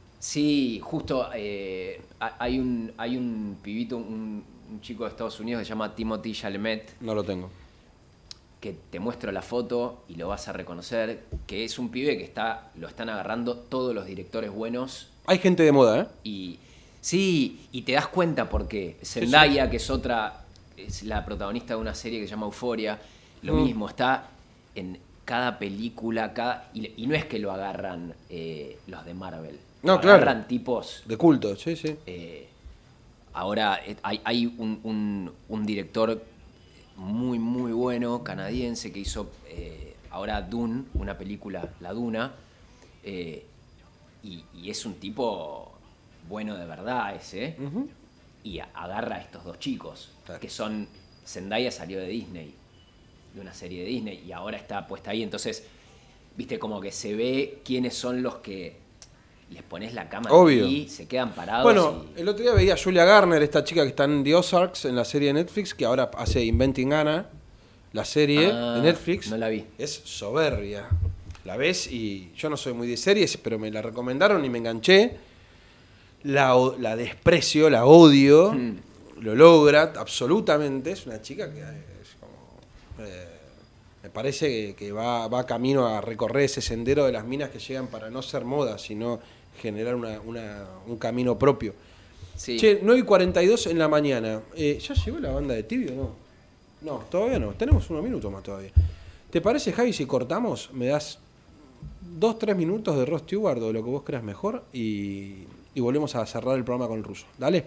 sí, justo eh, ha- hay, un, hay un pibito, un, un chico de Estados Unidos que se llama Timothy Chalamet, No lo tengo. que te muestro la foto y lo vas a reconocer, que es un pibe que está, lo están agarrando todos los directores buenos Hay gente de moda, ¿eh? y sí, y te das cuenta porque Zendaya, que es otra, es la protagonista de una serie que se llama Euphoria, lo Mm. mismo, está en cada película, cada y, y no es que lo agarran eh, los de Marvel, No, lo claro. agarran tipos. De culto, sí, sí. eh, ahora eh, hay, hay un, un- un director muy, muy bueno, canadiense, que hizo eh, ahora Dune, una película, La Duna, eh, y, y es un tipo bueno de verdad ese. Uh-huh. Y a, agarra a estos dos chicos, claro. que son... Zendaya salió de Disney, de una serie de Disney, y ahora está puesta ahí. Entonces, viste, como que se ve quiénes son los que les pones la cámara Obvio. y se quedan parados. Bueno, y... el otro día veía a Julia Garner, esta chica que está en The Ozarks, en la serie de Netflix, que ahora hace Inventing Anna, la serie ah, de Netflix. No la vi. Es soberbia. La ves y yo no soy muy de series, pero me la recomendaron y me enganché. La, la desprecio, la odio. Hmm. Lo logra absolutamente. Es una chica que es como, eh, me parece que, que va, va camino a recorrer ese sendero de las minas que llegan para no ser moda, sino generar una, una, un camino propio. Sí. Che, nueve y cuarenta y dos en la mañana. Eh, ¿Ya llegó la banda de Tibio o no? No, todavía no. Tenemos unos minutos más todavía. ¿Te parece, Javi, si cortamos? Me das dos, tres minutos de Rod Stewart o lo que vos creas mejor y, y volvemos a cerrar el programa con el ruso. Dale.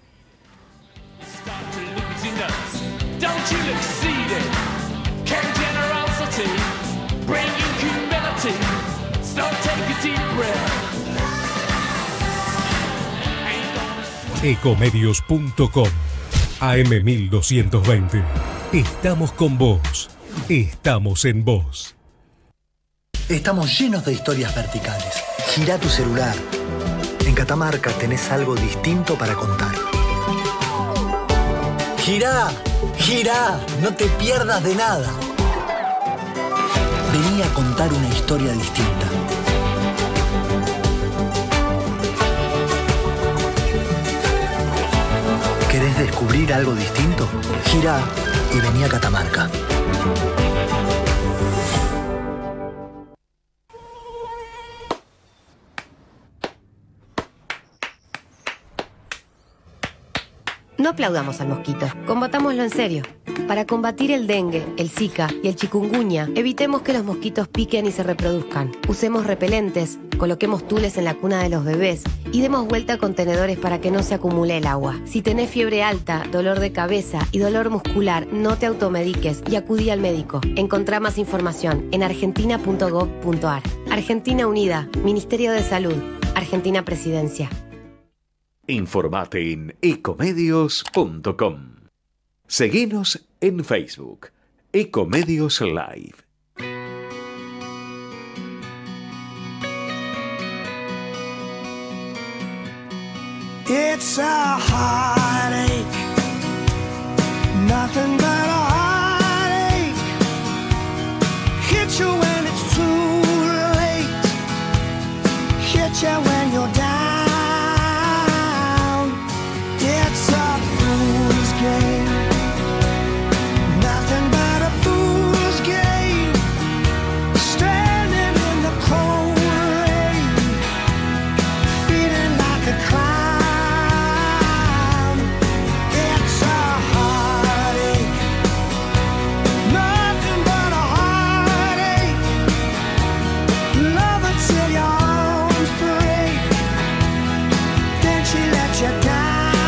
Don't you exceed it? Can generosity bring you humility? So take a deep breath. Ecomedios punto com A M mil doscientos veinte. Estamos con vos. Estamos en vos. Estamos llenos de historias verticales. Gira tu celular. En Catamarca tenés algo distinto para contar. Girá, girá, no te pierdas de nada. Vení a contar una historia distinta. ¿Querés descubrir algo distinto? Girá y vení a Catamarca. No aplaudamos al mosquito, combatámoslo en serio. Para combatir el dengue, el zika y el chikungunya, evitemos que los mosquitos piquen y se reproduzcan. Usemos repelentes, coloquemos tules en la cuna de los bebés y demos vuelta a contenedores para que no se acumule el agua. Si tenés fiebre alta, dolor de cabeza y dolor muscular, no te automediques y acudí al médico. Encontrá más información en argentina punto gov punto ar. Argentina Unida, Ministerio de Salud, Argentina Presidencia. Informate en ecomedios punto com. Seguinos en Facebook, Ecomedios Live. It's a heartache, nothing but a heartache. Hit you when it's too late, hit you when you're down. It's a fool's game, nothing but a fool's game. Standing in the cold rain, feeling like a clown. It's a heartache, nothing but a heartache. Love until your arms break, then she let you down.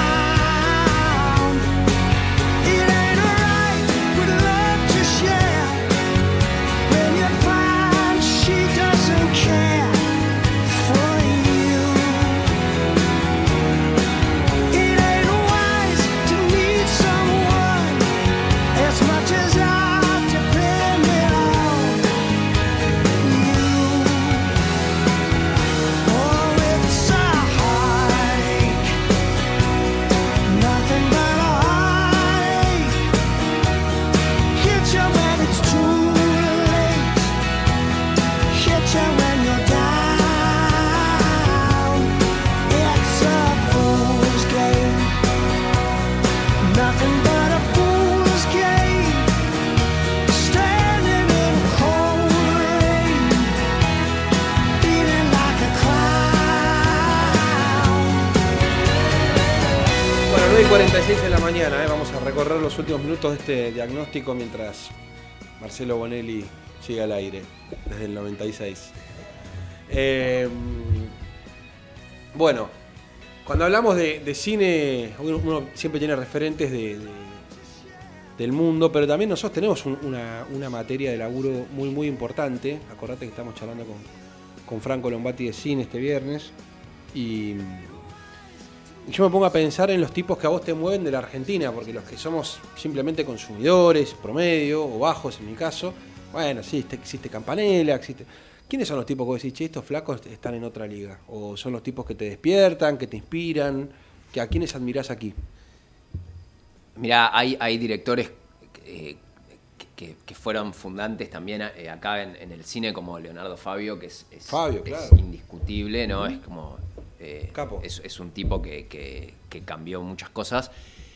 cuarenta y seis de la mañana, ¿eh? Vamos a recorrer los últimos minutos de este diagnóstico mientras Marcelo Bonelli sigue al aire desde el noventa y seis. Eh, bueno, cuando hablamos de, de cine, uno, uno siempre tiene referentes de, de, del mundo, pero también nosotros tenemos un, una, una materia de laburo muy muy importante. Acordate que estamos charlando con, con Franco Lombati de cine este viernes. Y, y yo me pongo a pensar en los tipos que a vos te mueven de la Argentina, porque los que somos simplemente consumidores, promedio o bajos en mi caso, bueno, sí, existe Campanella, existe... ¿Quiénes son los tipos que vos decís, che, estos flacos están en otra liga? ¿O son los tipos que te despiertan, que te inspiran? Que ¿A quiénes admirás aquí? Mirá, hay, hay directores eh, que, que fueron fundantes también eh, acá en, en el cine, como Leonardo Fabio, que es, es, Fabio, es claro. indiscutible, ¿no? Es como... Eh, Capo. Es, es un tipo que, que, que cambió muchas cosas.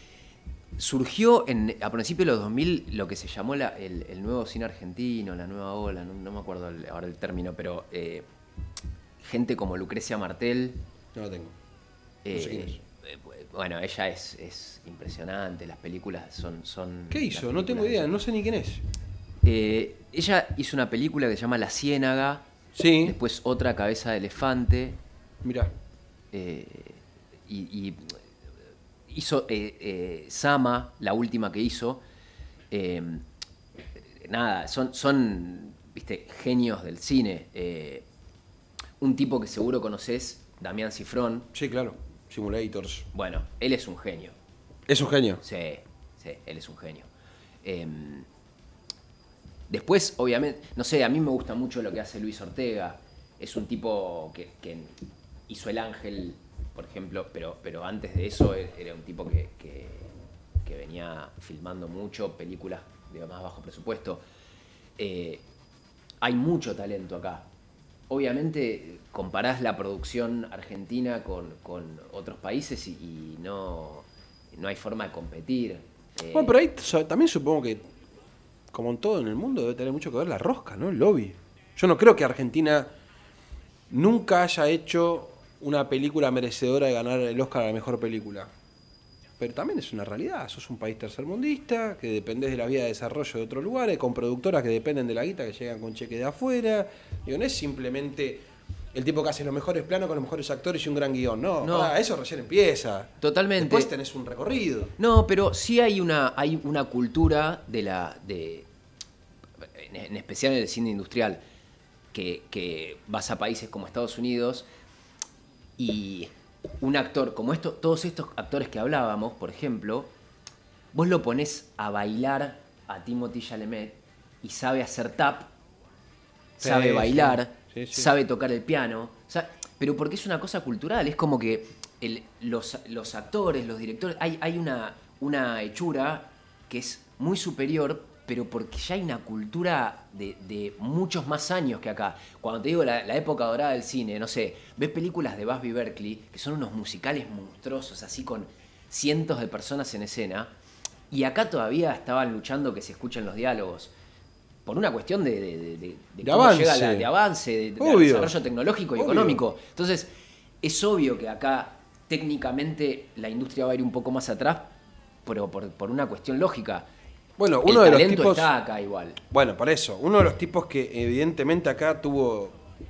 Surgió en, a principios de los dos mil lo que se llamó la, el, el nuevo cine argentino, la nueva ola, no, no me acuerdo el, ahora el término, pero eh, gente como Lucrecia Martel. No lo tengo. Eh, No sé quién es. eh, bueno, ella es, es impresionante, las películas son... son ¿Qué hizo? las No tengo películas- idea, no sé ni quién es. Eh, ella hizo una película que se llama La Ciénaga, Sí, después otra, Cabeza de Elefante, mirá. eh, y, y hizo eh, eh, Sama, la última que hizo. Eh, nada, son, son viste, genios del cine. Eh, un tipo que seguro conocés, Damián Cifrón. Sí, claro. Simulators. Bueno, él es un genio. Es un genio. Sí, sí, él es un genio. Eh, después, obviamente, no sé, a mí me gusta mucho lo que hace Luis Ortega. Es un tipo que, que hizo El Ángel, por ejemplo, pero, pero antes de eso era un tipo que, que, que venía filmando mucho, películas de más bajo presupuesto. Eh, hay mucho talento acá. Obviamente comparás la producción argentina con, con otros países y, y no, no hay forma de competir. Eh, Bueno, pero ahí so- también supongo que, como en todo en el mundo, debe tener mucho que ver la rosca, ¿no? El lobby. Yo no creo que Argentina nunca haya hecho una película merecedora de ganar el Oscar a la mejor película. Pero también es una realidad. Sos un país tercermundista, que dependés de la vía de desarrollo de otros lugares, con productoras que dependen de la guita, que llegan con cheque de afuera. Digo, no es simplemente el tipo que hace los mejores planos con los mejores actores y un gran guión. No, No. pará, eso recién empieza. Totalmente. Después tenés un recorrido. No, pero sí hay una, hay una cultura de la. De, en, en especial en el cine industrial, que, que vas a países como Estados Unidos y un actor como esto, todos estos actores que hablábamos, por ejemplo, vos lo ponés a bailar a Timothée Chalamet y sabe hacer tap, Sí, sabe sí. bailar, Sí, sí. sabe tocar el piano, sa- pero porque es una cosa cultural, es como que el- los, los actores, los directores, hay, hay una, una hechura que es muy superior, pero porque ya hay una cultura de, de muchos más años que acá. Cuando te digo la, la época dorada del cine, no sé, ves películas de Busby Berkeley, que son unos musicales monstruosos, así con cientos de personas en escena, y acá todavía estaban luchando que se escuchen los diálogos. Por una cuestión de, de, de, de, De cómo avance. llega la, de avance, de, de Obvio. desarrollo tecnológico y Obvio. económico. Entonces, es obvio que acá técnicamente la industria va a ir un poco más atrás, pero por, por una cuestión lógica. Bueno, El uno de los talento tipos. está acá igual. Bueno, por eso, uno de los tipos que evidentemente acá tuvo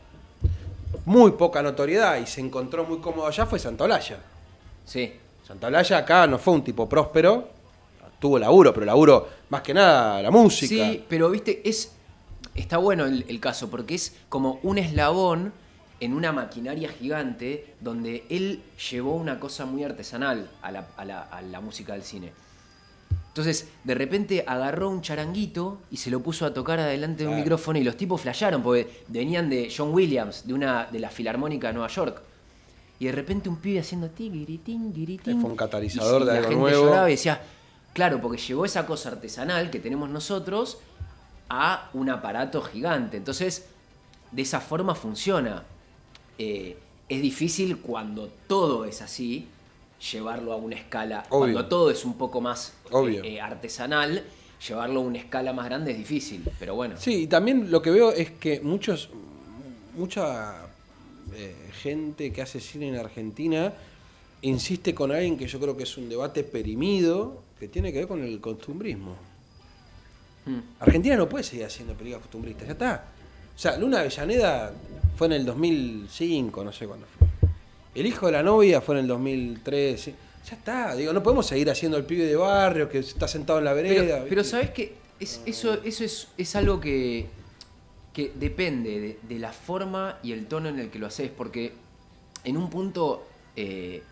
muy poca notoriedad y se encontró muy cómodo allá fue Santaolalla. Sí. Santaolalla acá no fue un tipo próspero, tuvo laburo, pero laburo más que nada la música. Sí, pero viste, es está bueno el, el caso, porque es como un eslabón en una maquinaria gigante donde él llevó una cosa muy artesanal a la, a la, a la música del cine. Entonces, de repente agarró un charanguito y se lo puso a tocar adelante de un Claro. micrófono y los tipos flashearon porque venían de John Williams, de una de la Filarmónica de Nueva York. Y de repente un pibe haciendo tigiri, tingiri, ting. Fue un catalizador Y- y de la algo gente nuevo. lloraba y decía, claro, porque llevó esa cosa artesanal que tenemos nosotros a un aparato gigante. Entonces, de esa forma funciona. Eh, es difícil cuando todo es así, llevarlo a una escala. Obvio. Cuando todo es un poco más Obvio. eh, eh, artesanal, llevarlo a una escala más grande es difícil. Pero bueno. Sí, y también lo que veo es que muchos, mucha eh, gente que hace cine en Argentina insiste con alguien que yo creo que es un debate perimido, que tiene que ver con el costumbrismo. Hmm. Argentina no puede seguir haciendo películas costumbristas, ya está. O sea, Luna Avellaneda fue en el dos mil cinco, no sé cuándo fue. El hijo de la novia fue en el dos mil tres. ¿Sí? Ya está, digo, no podemos seguir haciendo el pibe de barrio que está sentado en la vereda. Pero, pero ¿viste? ¿sabés qué? Es, eso eso es, es algo que, Que depende de, de la forma y el tono en el que lo haces, porque en un punto eh,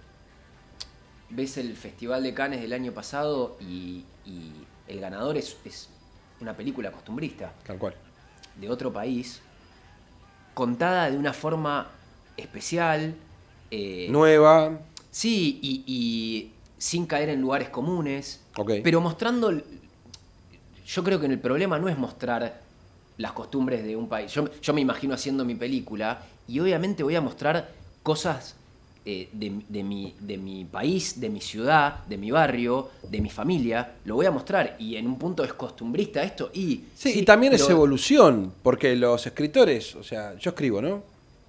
ves el Festival de Cannes del año pasado y, y el ganador es, es una película costumbrista. Tal cual. De otro país, contada de una forma especial. Eh, Nueva. Sí, y, y sin caer en lugares comunes. Ok. Pero mostrando... Yo creo que el problema no es mostrar las costumbres de un país. Yo, yo me imagino haciendo mi película y obviamente voy a mostrar cosas eh, de, de, mi, de mi país, de mi ciudad, de mi barrio, de mi familia. Lo voy a mostrar y en un punto es costumbrista esto y... Sí, sí, y también pero- es evolución, porque los escritores, o sea, yo escribo, ¿no?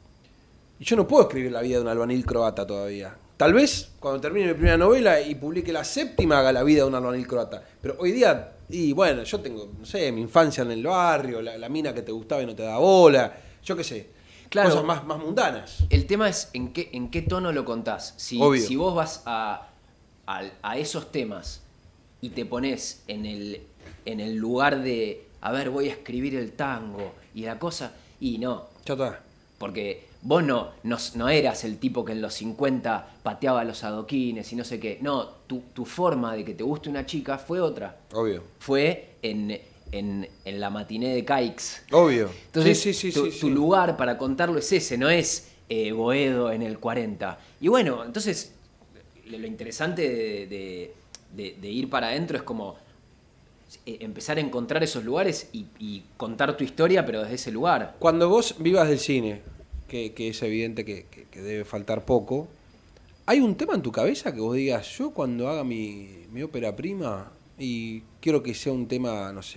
Y yo no puedo escribir la vida de un albanil croata todavía. Tal vez cuando termine mi primera novela y publique la séptima haga la vida de un albanil croata. Pero hoy día, y bueno, yo tengo, no sé, mi infancia en el barrio, la, la mina que te gustaba y no te da bola, yo qué sé. Claro. Cosas más, más mundanas. El tema es en qué, en qué tono lo contás. Si, Obvio. si vos vas a, a, a esos temas y te pones en el, en el lugar de, a ver, voy a escribir el tango y la cosa, y no. Ya está. Porque vos no, no, no eras el tipo que en los cincuenta pateaba los adoquines y no sé qué. No, tu, tu forma de que te guste una chica fue otra. Obvio. Fue en, en, en la matiné de Caix. Obvio. Entonces, sí, sí, sí, tu, sí, tu sí. lugar para contarlo es ese, no es eh, Boedo en el cuarenta. Y bueno, entonces lo lo interesante de, de- de- de ir para adentro es como eh, empezar a encontrar esos lugares y, y contar tu historia, pero desde ese lugar. Cuando vos vivas del cine, que, que es evidente que, que- que debe faltar poco, ¿hay un tema en tu cabeza que vos digas, yo cuando haga mi, mi ópera prima y quiero que sea un tema, no sé,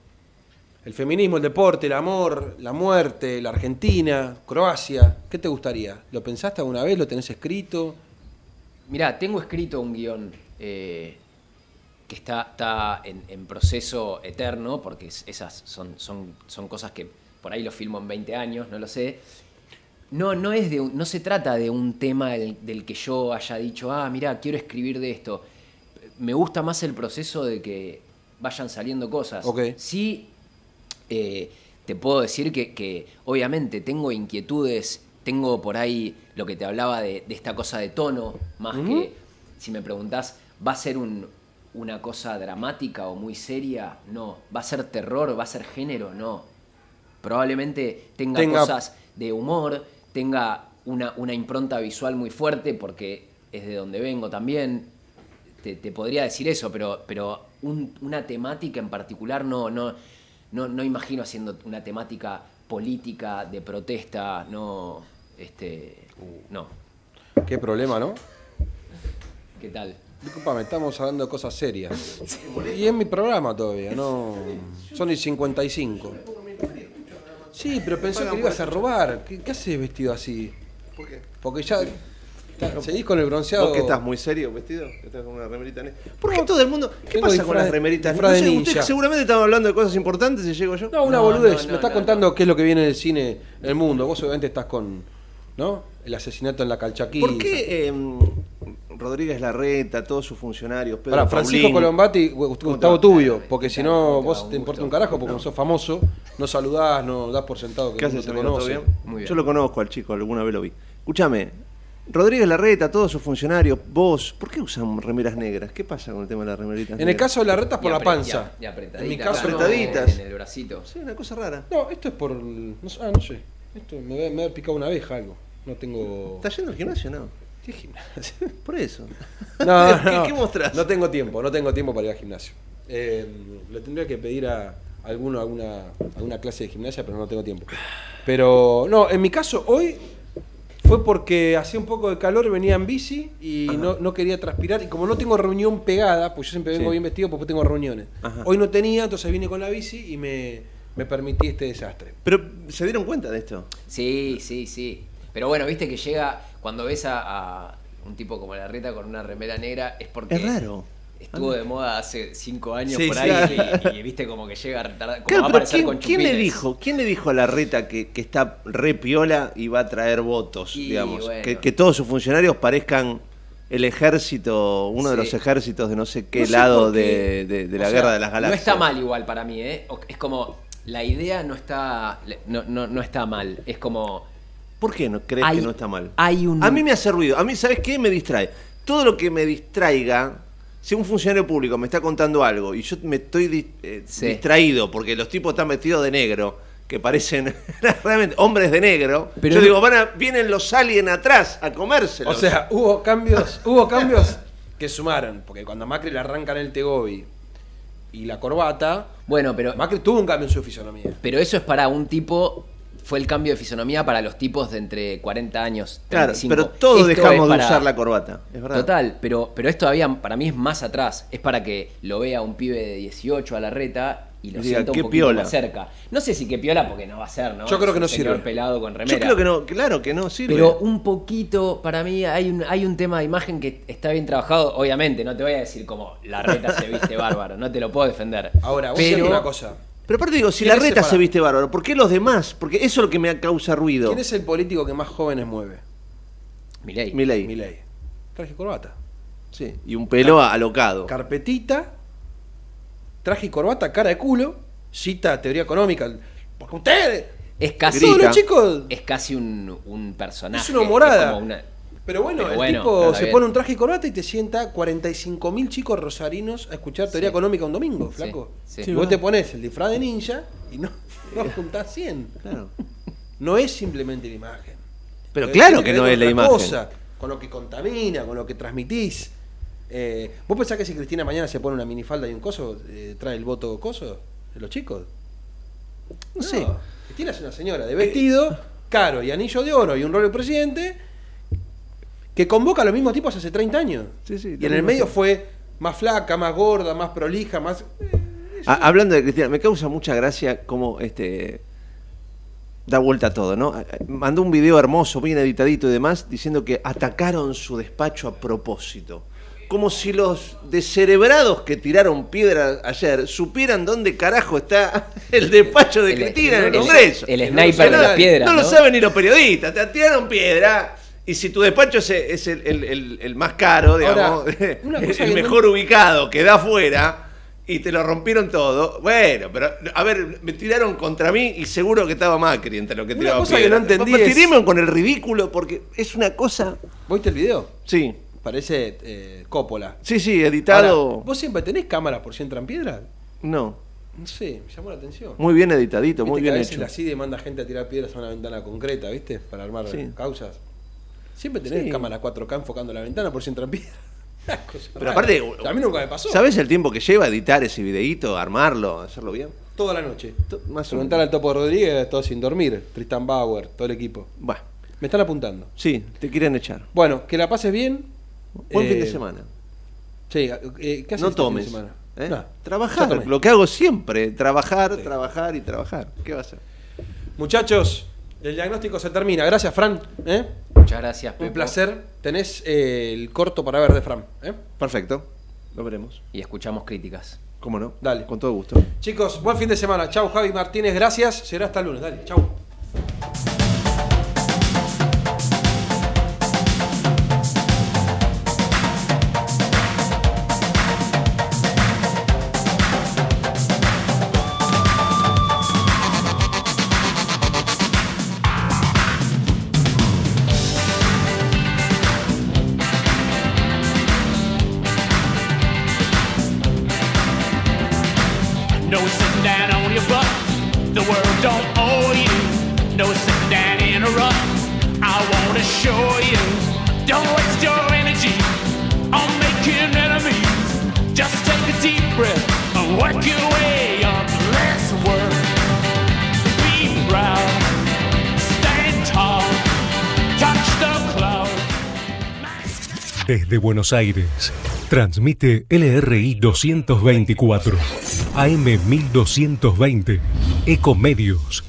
el feminismo, el deporte, el amor, la muerte, la Argentina, Croacia, ¿qué te gustaría? ¿Lo pensaste alguna vez? ¿Lo tenés escrito? Mirá, tengo escrito un guión eh, que está, está en, en proceso eterno, porque es- esas son, son, son cosas que por ahí lo filmo en veinte años, no lo sé. No, no, es de un- no se trata de un tema del, del que yo haya dicho, ah, mirá, quiero escribir de esto. Me gusta más el proceso de que vayan saliendo cosas. Ok. Sí, eh, te puedo decir que, que obviamente tengo inquietudes, tengo por ahí lo que te hablaba de, de esta cosa de tono, más que, si me preguntás, ¿va a ser un- una cosa dramática o muy seria? No. ¿Va a ser terror? ¿Va a ser género? No. Probablemente tenga, Tenga- cosas de humor, tenga una, una impronta visual muy fuerte, porque es de donde vengo también. Te, te podría decir eso, pero, pero un- una temática en particular no, no, no, no imagino haciendo una temática política, de protesta, no, este, no. Qué problema, ¿no? ¿Qué tal? Disculpame, estamos hablando de cosas serias. Y es mi programa todavía, no. Son y cincuenta y cinco. Sí, pero pensó que le ibas a robar. ¿Qué, qué haces vestido así? ¿Por qué? Porque ya. Seguís con el bronceado. ¿Vos que estás muy serio vestido? ¿Que estás con una remerita negra? ¿Por qué todo el mundo? ¿Qué Tengo pasa disfraz con las de- remeritas disfraz negras? de No sé, ninja. ustedes seguramente estaban hablando de cosas importantes y llego yo. No, una No, boludez. no, no, Me estás no, contando no. qué es lo que viene del cine en el mundo. Vos obviamente estás con. ¿No? El asesinato en la Calchaquí. ¿Por qué eh, Rodríguez Larreta, todos sus funcionarios, Pedro Ahora, Francisco Paulín, Colombati, Gustavo Tubio, porque si no, ¿Cómo te va? vos Un te importa gusto. un carajo, porque no sos famoso, no saludás, no das por sentado que ¿Qué el haces, mundo te amigo? ¿Todo conoce. bien? Muy bien. Yo lo conozco al chico, alguna vez lo vi. Escúchame, Rodríguez Larreta, todos sus funcionarios, vos, ¿por qué usan remeras negras? ¿Qué pasa con el tema de las remeritas En el negras? caso de la reta es por Y la apre- panza. y- y apretaditas, En mi caso, claro, apretaditas. en el bracito. Sí, una cosa rara. No, esto es por. No, sé- ah, no sé. Esto me debe, me debe picado una abeja algo. No tengo. ¿Estás yendo al gimnasio no? ¿Qué gimnasio? Por eso. No, ¿Qué, no. qué mostrás? No tengo tiempo, no tengo tiempo para ir al gimnasio. Eh, le tendría que pedir a alguno alguna, alguna clase de gimnasia, pero no tengo tiempo. Pero no, en mi caso hoy fue porque hacía un poco de calor, venía en bici y no, no quería transpirar. Y como no tengo reunión pegada, pues yo siempre vengo Sí. bien vestido porque tengo reuniones. Ajá. Hoy no tenía, entonces vine con la bici y me, me permití este desastre. Pero, ¿se dieron cuenta de esto? Sí, sí, sí. Pero bueno, viste que llega, cuando ves a, a un tipo como Larreta con una remera negra, es porque Es raro. estuvo de moda hace cinco años Sí, por sí. ahí y, y viste como que llega retardado, como Claro, va a pero aparecer ¿quién, con quién le chupines. dijo? ¿Quién le dijo a Larreta que, que está re piola y va a traer votos, Y digamos? bueno. Que, que todos sus funcionarios parezcan el ejército, uno de Sí. los ejércitos de no sé qué No sé lado por qué. de, de- de la O sea, guerra de las No galaxias. está mal igual para mí, ¿eh? O- Es como La idea no está, no, no, no está mal. Es como... ¿Por qué no crees hay, que no está mal? Hay un... A mí me hace ruido. A mí, ¿sabes qué? Me distrae. Todo lo que me distraiga, si un funcionario público me está contando algo y yo me estoy di eh, sí. distraído porque los tipos están vestidos de negro, que parecen realmente hombres de negro, Pero yo no... digo, van a, vienen los aliens atrás a comérselos. O sea, hubo cambios, hubo cambios que sumaron, porque cuando a Macri le arrancan el Tegobi y la corbata, bueno, pero Macri tuvo un cambio en su fisonomía. Pero eso es para un tipo, fue el cambio de fisonomía para los tipos de entre cuarenta años, claro, treinta y cinco. pero todos Esto dejamos es de para... usar la corbata, es verdad. Total, pero, pero esto todavía para mí es más atrás. Es para que lo vea un pibe de dieciocho a la reta y lo Diga, sienta un qué poquito piola. más cerca. No sé si qué piola porque no va a ser, ¿no? Yo creo Es que un no señor sirve. pelado con remera. Yo creo que no, claro que no sirve. Pero un poquito, para mí, hay un, hay un tema de imagen que está bien trabajado. Obviamente, no te voy a decir como la reta se viste bárbaro, no te lo puedo defender. Ahora, vos pero decís una cosa. Pero aparte digo, si ¿Quién la es reta ese se para- viste bárbaro, ¿por qué los demás? Porque eso es lo que me causa ruido. ¿Quién es el político que más jóvenes mueve? Milei. Milei. Milei. Traje y corbata. Sí, y un pelo alocado. Carpetita, traje y corbata, cara de culo, cita teoría económica. Porque ustedes... Es casi, Todos los chicos... es casi un, un personaje. Es una humorada. como una- Pero bueno, Pero el bueno, tipo está se bien. pone un traje y corbata y te sienta cuarenta y cinco mil chicos rosarinos a escuchar teoría Sí. económica un domingo, Sí, flaco. sí. Y Sí, vos ¿verdad? te pones el disfraz de ninja y no, no juntás cien. Claro. No es simplemente la imagen. Pero Eh, claro tiene que ver no con es la otra imagen. cosa, con lo que contamina, con lo que transmitís. Eh, ¿Vos pensás que si Cristina mañana se pone una minifalda y un coso, eh, trae el voto coso de los chicos? No sé. Cristina es una señora de vestido, caro y anillo de oro y un rol de presidente que convoca a los mismos tipos hace treinta años. Sí, sí, y en tenés el medio razón. fue más flaca, más gorda, más prolija, más... Ha- Hablando de Cristina, me causa mucha gracia cómo este da vuelta a todo, ¿no? Mandó un video hermoso, bien editadito y demás, diciendo que atacaron su despacho a propósito. Como si los descerebrados que tiraron piedra ayer supieran dónde carajo está el despacho de El- Cristina en el el- Congreso. el No sniper lo de las saben- piedras, No lo ¿no? saben ni los periodistas, te tiraron piedra. Y si tu despacho es, es el, el- el- el más caro, digamos, Ahora, una cosa el que no- mejor ubicado, que da afuera, y te lo rompieron todo. Bueno, pero a ver, me tiraron contra mí y seguro que estaba Macri entre lo que Una tiraba cosa que piedra. no entendí Me es- tiremos con el ridículo porque es una cosa. ¿Viste el video? Sí, Parece eh, Coppola. sí, sí, editado. Ahora, ¿vos siempre tenés cámara por si entran piedras? No, No sé, me llamó la atención. muy bien editadito, Viste muy que bien a veces hecho. la C I D E manda gente a tirar piedras a una ventana concreta, ¿viste? Para armar Sí. causas. Siempre tenés Sí. cámara cuatro K enfocando la ventana por si entran piedras. Una cosa Pero rara. aparte, O sea, a mí nunca me pasó. ¿Sabes el tiempo que lleva editar ese videíto, armarlo, hacerlo bien? Toda la noche. To- Más o Preguntar menos. al Topo Rodríguez, todo sin dormir. Tristan Bauer, todo el equipo. Bueno, Me están apuntando. sí, te quieren echar. Bueno, que la pases bien. Buen Eh, fin de semana. Sí, eh, ¿qué haces No este fin de tomes. semana? ¿eh? No, ya Trabajar, tomé. lo que hago siempre. Trabajar, Sí. trabajar y trabajar. ¿Qué va a hacer? Muchachos, el diagnóstico se termina. Gracias, Fran. ¿eh? Muchas gracias, Pepo. Un placer. Tenés eh, el corto para ver de Fran. ¿eh? Perfecto. Lo veremos. Y escuchamos críticas. ¿Cómo no? Dale. Con todo gusto. Chicos, buen fin de semana. Chau, Javi Martínez. Gracias. Será hasta el lunes. Dale, chau. No sitting down on your butt. The world don't owe you. No sitting down in a rut. I wanna show you. Don't waste your energy on making enemies. Just take a deep breath and work your way up. Less work. Be proud. Stand tall. Touch the clouds. Desde Buenos Aires, transmite L R I doscientos veinticuatro, A M mil doscientos veinte, Ecomedios.